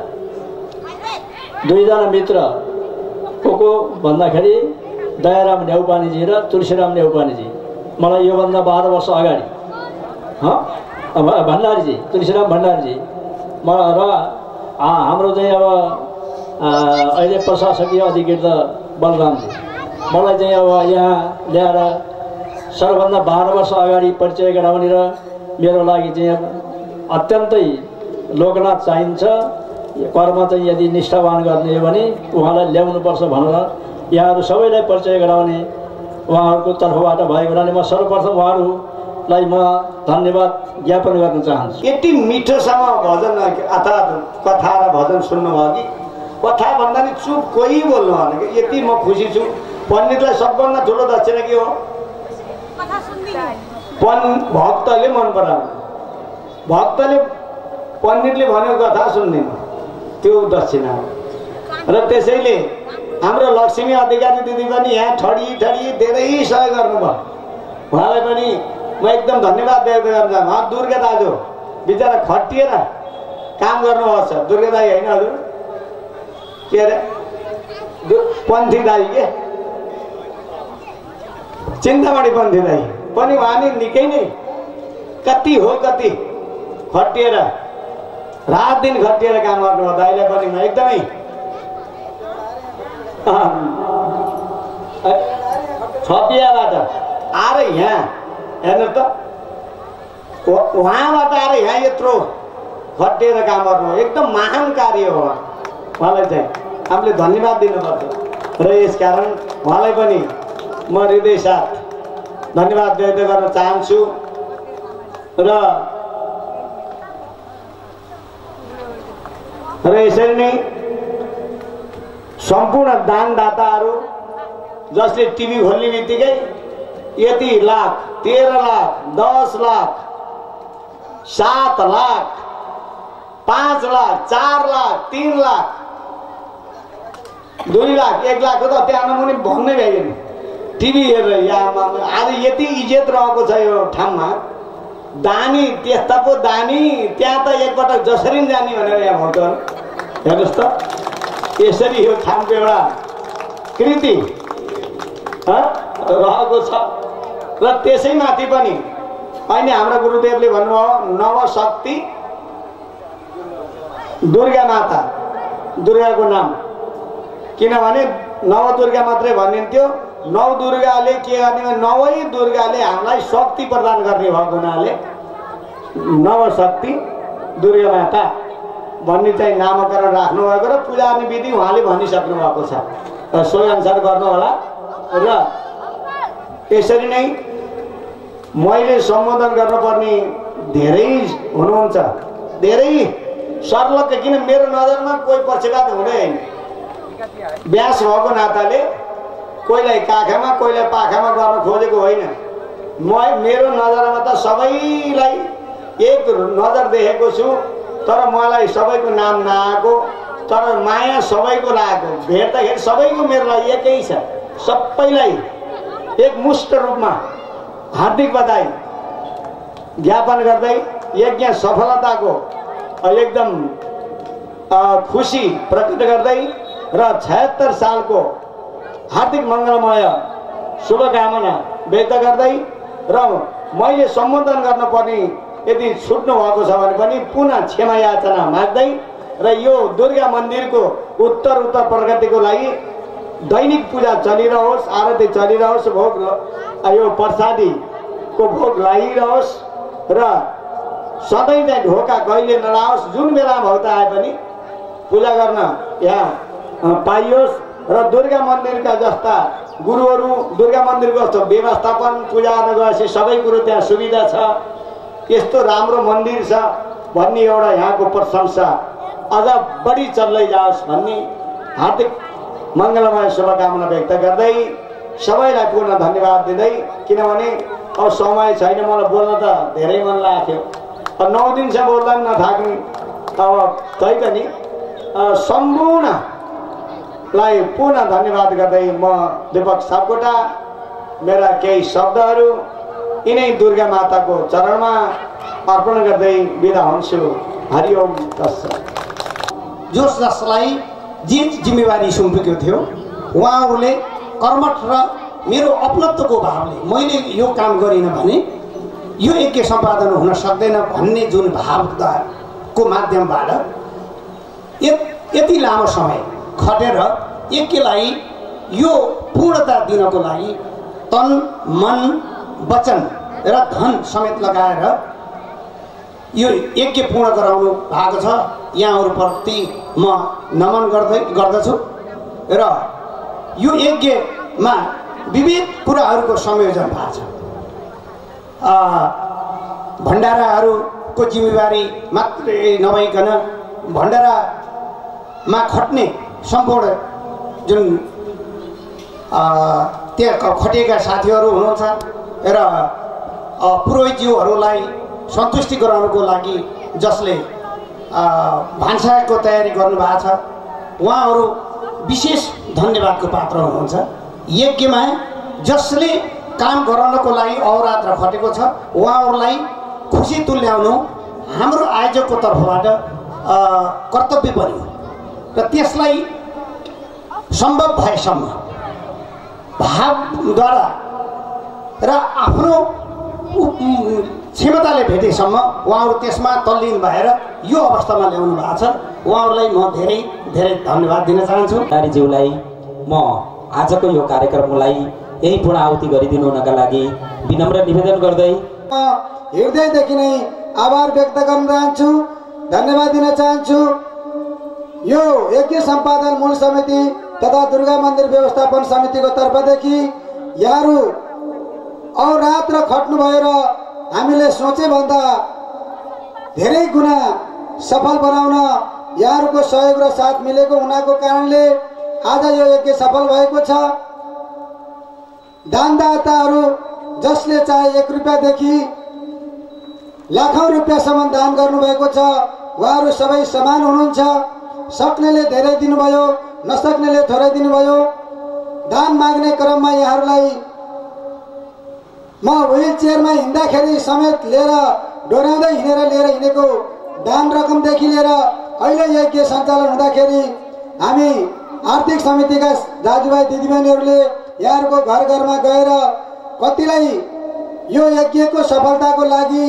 दुईजना मित्र को भन्दाखेरि दयाराम नेउपानेजी र तुलसीराम नेउपानेजी। मलाई योभन्दा 12 वर्ष अगाडि भण्डारीजी, तुलसीराम भण्डारीजी मलाई र हाम्रो चाहिँ अब अहिले प्रशासकीय अधिकृत बलरामजी मलाई चाहिँ अब यहाँ ल्याएर सबभन्दा 12 वर्ष अगाडि परिचय गराउने र मेरो लागि चाहिँ अत्यन्तै लोकनाथ चाहिन्छ, कर्म चाहिँ यदि निष्ठावान गर्ने हो भने उहाँलाई ल्याउनुपर्छ भनेर यहाँहरू सबैलाई परिचय गराउने उहाँहरूको तर्फबाट भएको हुनाले म सर्वप्रथम उहाँहरूलाई म धन्यवाद ज्ञापन गर्न चाहन्छु। यति मिठोसँग भजन अर्थात् कथा र भजन सुन्नुभयो कि कथा भन्दा नि चुप कोही बोल्नु भएन कि यति म खुसी छु। पण्डितलाई सबभन्दा ठुलो दक्षिणा के हो? भक्तले मन पराउनु। भक्तले पण्डितले भनेको कथा सुन्दैन, त्यो दक्षिणा हो। र त्यसैले हाम्रो लक्ष्मी अधिकारी दिदी पनि यहाँ ठडी धेरै सहयोग गर्नुभयो। उहाँलाई पनि म एकदम धन्यवाद व्यक्त गर्न चाहन्छु। दुर्गा दाजु बिचरा खटिएर काम गर्नुभएको छ। दुर्गा दाई होइन हजुर, के अरे पन्थी दाई के चिन्तामणी पन्थी दाई पनि उहाँले निकै नै कति खटिएर रात दिन खटिएर काम गर्नुभयो। दाइलाई पनि म एकदमै छपियाबाट आएर यहाँ हेर्नु त, उहाँबाट आएर यहाँ यत्रो खटिएर काम गर्नु एकदम महान कार्य हो। उहाँलाई चाहिँ हामीले धन्यवाद दिनुपर्छ र यसकारण उहाँलाई पनि म हृदय साथ धन्यवाद व्यक्त गर्न चाहन्छु। र यसरी नै सम्पूर्ण दानदाताहरू जसले टिभी खोल्ने बित्तिकै यति लाख, 13 लाख, 10 लाख, 7 लाख, 5 लाख, 4 लाख, 3 लाख, 2 लाख, 1 लाख त त्यहाँ नमुनि भन्नै भ्याइएन। टिभी हेरेर यहाँ आज यति इज्जत रहेको छ यो ठाउँमा। दानी त्यस्ता पो दानी त्यहाँ त एकपटक जसरी जाने भनेर यहाँ भन्छ। हेर्नुहोस् त, यसरी यो ठाउँको एउटा कृति रहेको छ। र त्यसैमाथि पनि अहिले हाम्रो गुरुदेवले भन्नुभयो नवशक्ति दुर्गा माता, दुर्गाको नाम। किनभने नवदुर्गा मात्रै भनिन्थ्यो, नौ दुर्गाले के गर्ने भने नवै दुर्गाले हामीलाई शक्ति प्रदान गर्ने भएको हुनाले नवशक्ति दुर्गा माता भन्ने चाहिँ नामकरण राख्नु भएको र पूजा गर्ने विधि उहाँले भनिसक्नु भएको छ। सोही अनुसार गर्नु होला। र यसरी नै मैले सम्बोधन गर्नुपर्ने धेरै हुनुहुन्छ, धेरै सर्लक्क, किन मेरो नजरमा कोही पक्षपात हुँदै होइन। व्यास भएको नाताले कोहीलाई काखमा कोहीलाई पाखामा गर्न खोजेको होइन। मेरो नजरमा त सबैलाई एक नजर देखेको छु, तर मलाई सबैको नाम नआएको, तर माया सबैको लागेको। भेट्दाखेरि सबैको मेरो लागि एकै छ। सबैलाई एक मुष्ट रूपमा हार्दिक बधाई ज्ञापन गर्दै यज्ञ सफलताको एकदम खुसी प्रकट गर्दै र 76 सालको हार्दिक मङ्गलमय शुभकामना व्यक्त गर्दै र मैले सम्बोधन गर्नुपर्ने यदि छुट्नु भएको छ भने पनि पुनः क्षमा याचना माग्दै र यो दुर्गा मन्दिरको उत्तर प्रगतिको लागि दैनिक पूजा चलिरहोस्, आरती चलिरहोस्, भोग यो प्रसादीको भोग लागिरहोस् र सधैँ चाहिँ ढोका कहिले नलाओस्। जुन बेला भक्त आए पनि पूजा गर्न यहाँ पाइयोस् र दुर्गा मन्दिरका जस्ता गुरुहरू, दुर्गा मन्दिरको जस्तो व्यवस्थापन, पूजा गर्न गएपछि सबै कुरो त्यहाँ सुविधा छ, यस्तो राम्रो मन्दिर छ भन्ने एउटा यहाँको प्रशंसा अझ बढी चल्दै जाओस् भन्ने हार्दिक मङ्गलमय शुभकामना व्यक्त गर्दै सबैलाई पुनः धन्यवाद दिँदै, किनभने अब समय छैन, मलाई बोल्न त धेरै मन लाग्थ्यो। 9 दिनसम्म बोल्दा पनि नथाक्ने। अब तैपनि सम्पूर्णलाई पुनः धन्यवाद गर्दै म दीपक सापकोटा मेरा केही शब्दहरू यिनै दुर्गा माताको चरणमा अर्पण गर्दै बिदा हुन्छु। हरिओम तत्सत। जसलाई जिम्मेवारी सुम्पेको थियो उहाँहरूले कर्मठ र मेरो अपनत्वको भावले मैले यो काम गरिनँ भने यो यज्ञ सम्पादन हुन सक्दैन भन्ने जुन भावको माध्यमबाट यति लामो समय खटेर यज्ञलाई यो पूर्णता दिनको लागि तन, मन, वचन र धन समेत लगाएर यो यज्ञ पूर्ण गराउनु भएको छ। यहाँहरूप्रति म नमन गर्दछु र यो यज्ञमा विविध कुराहरूको संयोजन भएको छ। भण्डाराहरूको जिम्मेवारी मात्रै नभइकन भण्डारामा खट्ने सम्पूर्ण जुन त्यहाँ खटिएका साथीहरू हुनुहुन्छ र पुरोहितज्यूहरूलाई सन्तुष्टि गराउनको लागि जसले भान्साको तयारी गर्नुभएको छ उहाँहरू विशेष धन्यवादको पात्र हुनुहुन्छ। यज्ञमा जसले काम गराउनको लागि अहोरात्र खटेको छ उहाँहरूलाई खुसी तुल्याउनु हाम्रो आयोजकको तर्फबाट कर्तव्य पनि हो र त्यसलाई सम्भव भएसम्म भावद्वारा र आफ्नो क्षमताले भेटेसम्म उहाँहरू त्यसमा तल्लीन भएर यो अवस्थामा ल्याउनु भएको छ। उहाँहरूलाई म धेरै धेरै धन्यवाद दिन चाहन्छु। ज्यूलाई म आजको यो कार्यक्रमलाई यही पूर्ण आहुति गरिदिनु हुनका लागि विनम्र निवेदन गर्दै हृदयदेखि नै आभार व्यक्त गर्न चाहन्छु, धन्यवाद दिन चाहन्छु। यो यज्ञ सम्पादन मूल समिति तथा दुर्गा मन्दिर व्यवस्थापन समितिको तर्फदेखि यहाँहरू अहोरात्र खट्नुभयो र हामीले सोचेभन्दा धेरै गुणा सफल बनाउन यहाँहरूको सहयोग र साथ मिलेको हुनाको कारणले आज यो यज्ञ सफल भएको छ। दानदाताहरू जसले चाहे 1 रुपियाँदेखि लाखौं रुपियाँसम्म दान गर्नुभएको छ उहाँहरू सबै समान हुनुहुन्छ। सक्नेले धेरै दिनुभयो, नसक्नेले थोरै दिनुभयो। दान माग्ने क्रममा यहाँहरूलाई म व्हील चेयरमा हिँड्दाखेरि समेत लिएर डोराउँदै लिएर हिँडेको दान रकमदेखि लिएर अहिले यज्ञ सञ्चालन हुँदाखेरि हामी आर्थिक समितिका दाजुभाइ दिदीबहिनीहरूले यहाँहरूको घर घरमा गएर कतिलाई यो यज्ञको सफलताको लागि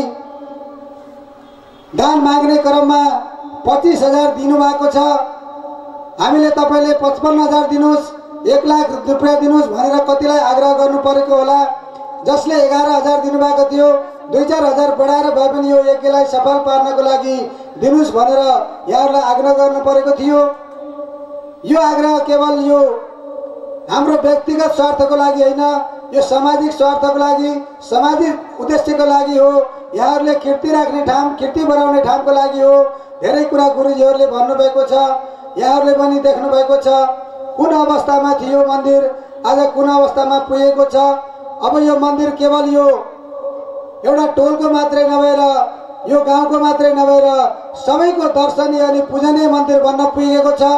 दान माग्ने क्रममा 25,000 दिनुभएको छ। हामीले तपाईँले 55,000 दिनुहोस्, 1 लाख रुपियाँ दिनुहोस् भनेर कतिलाई आग्रह गर्नु परेको होला। जसले 11,000 दिनुभएको थियो 2-4 हजार बढाएर भए पनि यो यज्ञलाई सफल पार्नको लागि दिनुहोस् भनेर यहाँहरूलाई आग्रह गर्नु परेको थियो। यो आग्रह केवल यो हाम्रो व्यक्तिगत स्वार्थको लागि होइन, यो सामाजिक स्वार्थको लागि, सामाजिक उद्देश्यको लागि हो। यहाँहरूले कीर्ति राख्ने ठाउँ, कीर्ति बढाउने ठाउँको लागि हो। धेरै कुरा गुरुजीहरूले भन्नुभएको छ, यहाँहरूले पनि देख्नु भएको छ कुन अवस्थामा थियो मन्दिर, आज कुन अवस्थामा पुगेको छ। अब यो मन्दिर केवल यो एउटा टोलको मात्रै नभएर, यो गाउँको मात्रै नभएर सबैको दर्शनीय अनि पूजनीय मन्दिर बन्न पुगेको छ।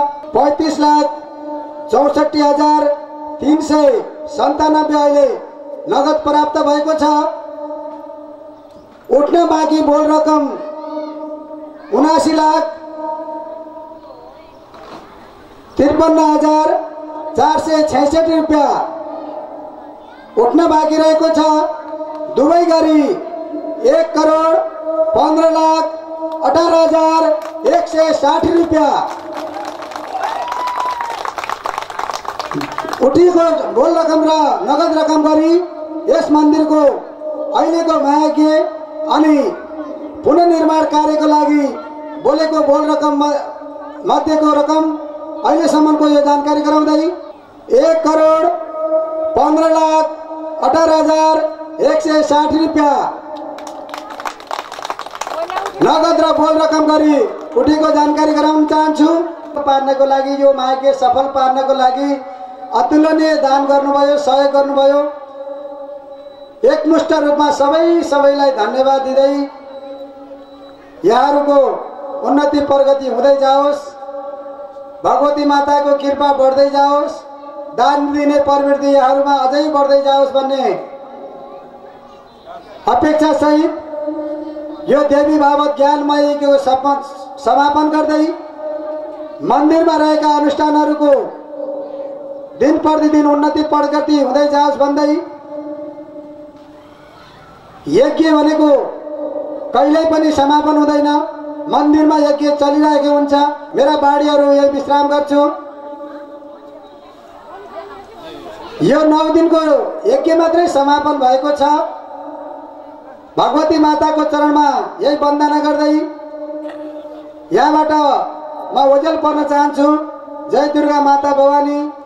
35,64,397 अहिले नगद प्राप्त भएको छ। उठ्न बाँकी बोल रकम 79,53,466 रुपियाँ उठ्न बाँकी रहेको छ। दुवै गरी 1,15,18,160 रुपियाँ उठेको बोल रकम र नगद रकम गरी यस मन्दिरको अहिलेको मायाज्ञ अनि पुनर्निर्माण कार्यको लागि बोलेको बोल रकम मध्येको रकम अहिलेसम्मको यो जानकारी गराउँदै 1,15,18,160 रुपियाँ नगद र बोल रकम गरी उठेको जानकारी गराउन चाहन्छु। पार्नको लागि यो मायाज्ञ सफल पार्नको लागि अतुलनीय दान गर्नुभयो, सहयोग गर्नुभयो। एकमुष्ट रूपमा सबैलाई धन्यवाद दिँदै यहाँहरूको उन्नति प्रगति हुँदै जाओस्, भगवती माताको कृपा बढ्दै जाओस्, दान दिने प्रवृत्ति यहाँहरूमा अझै बढ्दै जाओस् भन्ने अपेक्षा सहित यो देवी भागवत ज्ञानमयीको समापन गर्दै मन्दिरमा रहेका अनुष्ठानहरूको दिन प्रतिदिन उन्नति प्रगति हुँदै जाओस् भन्दै यज्ञ भनेको कहिल्यै पनि समापन हुँदैन, मन्दिरमा यज्ञ चलिरहेको हुन्छ। मेरा बाढीहरू यही विश्राम गर्छु। यो 9 दिनको यज्ञ मात्रै समापन भएको छ। भगवती माताको चरणमा यही वन्दना गर्दै यहाँबाट म ओझेल पर्न चाहन्छु। जय दुर्गा माता भवानी।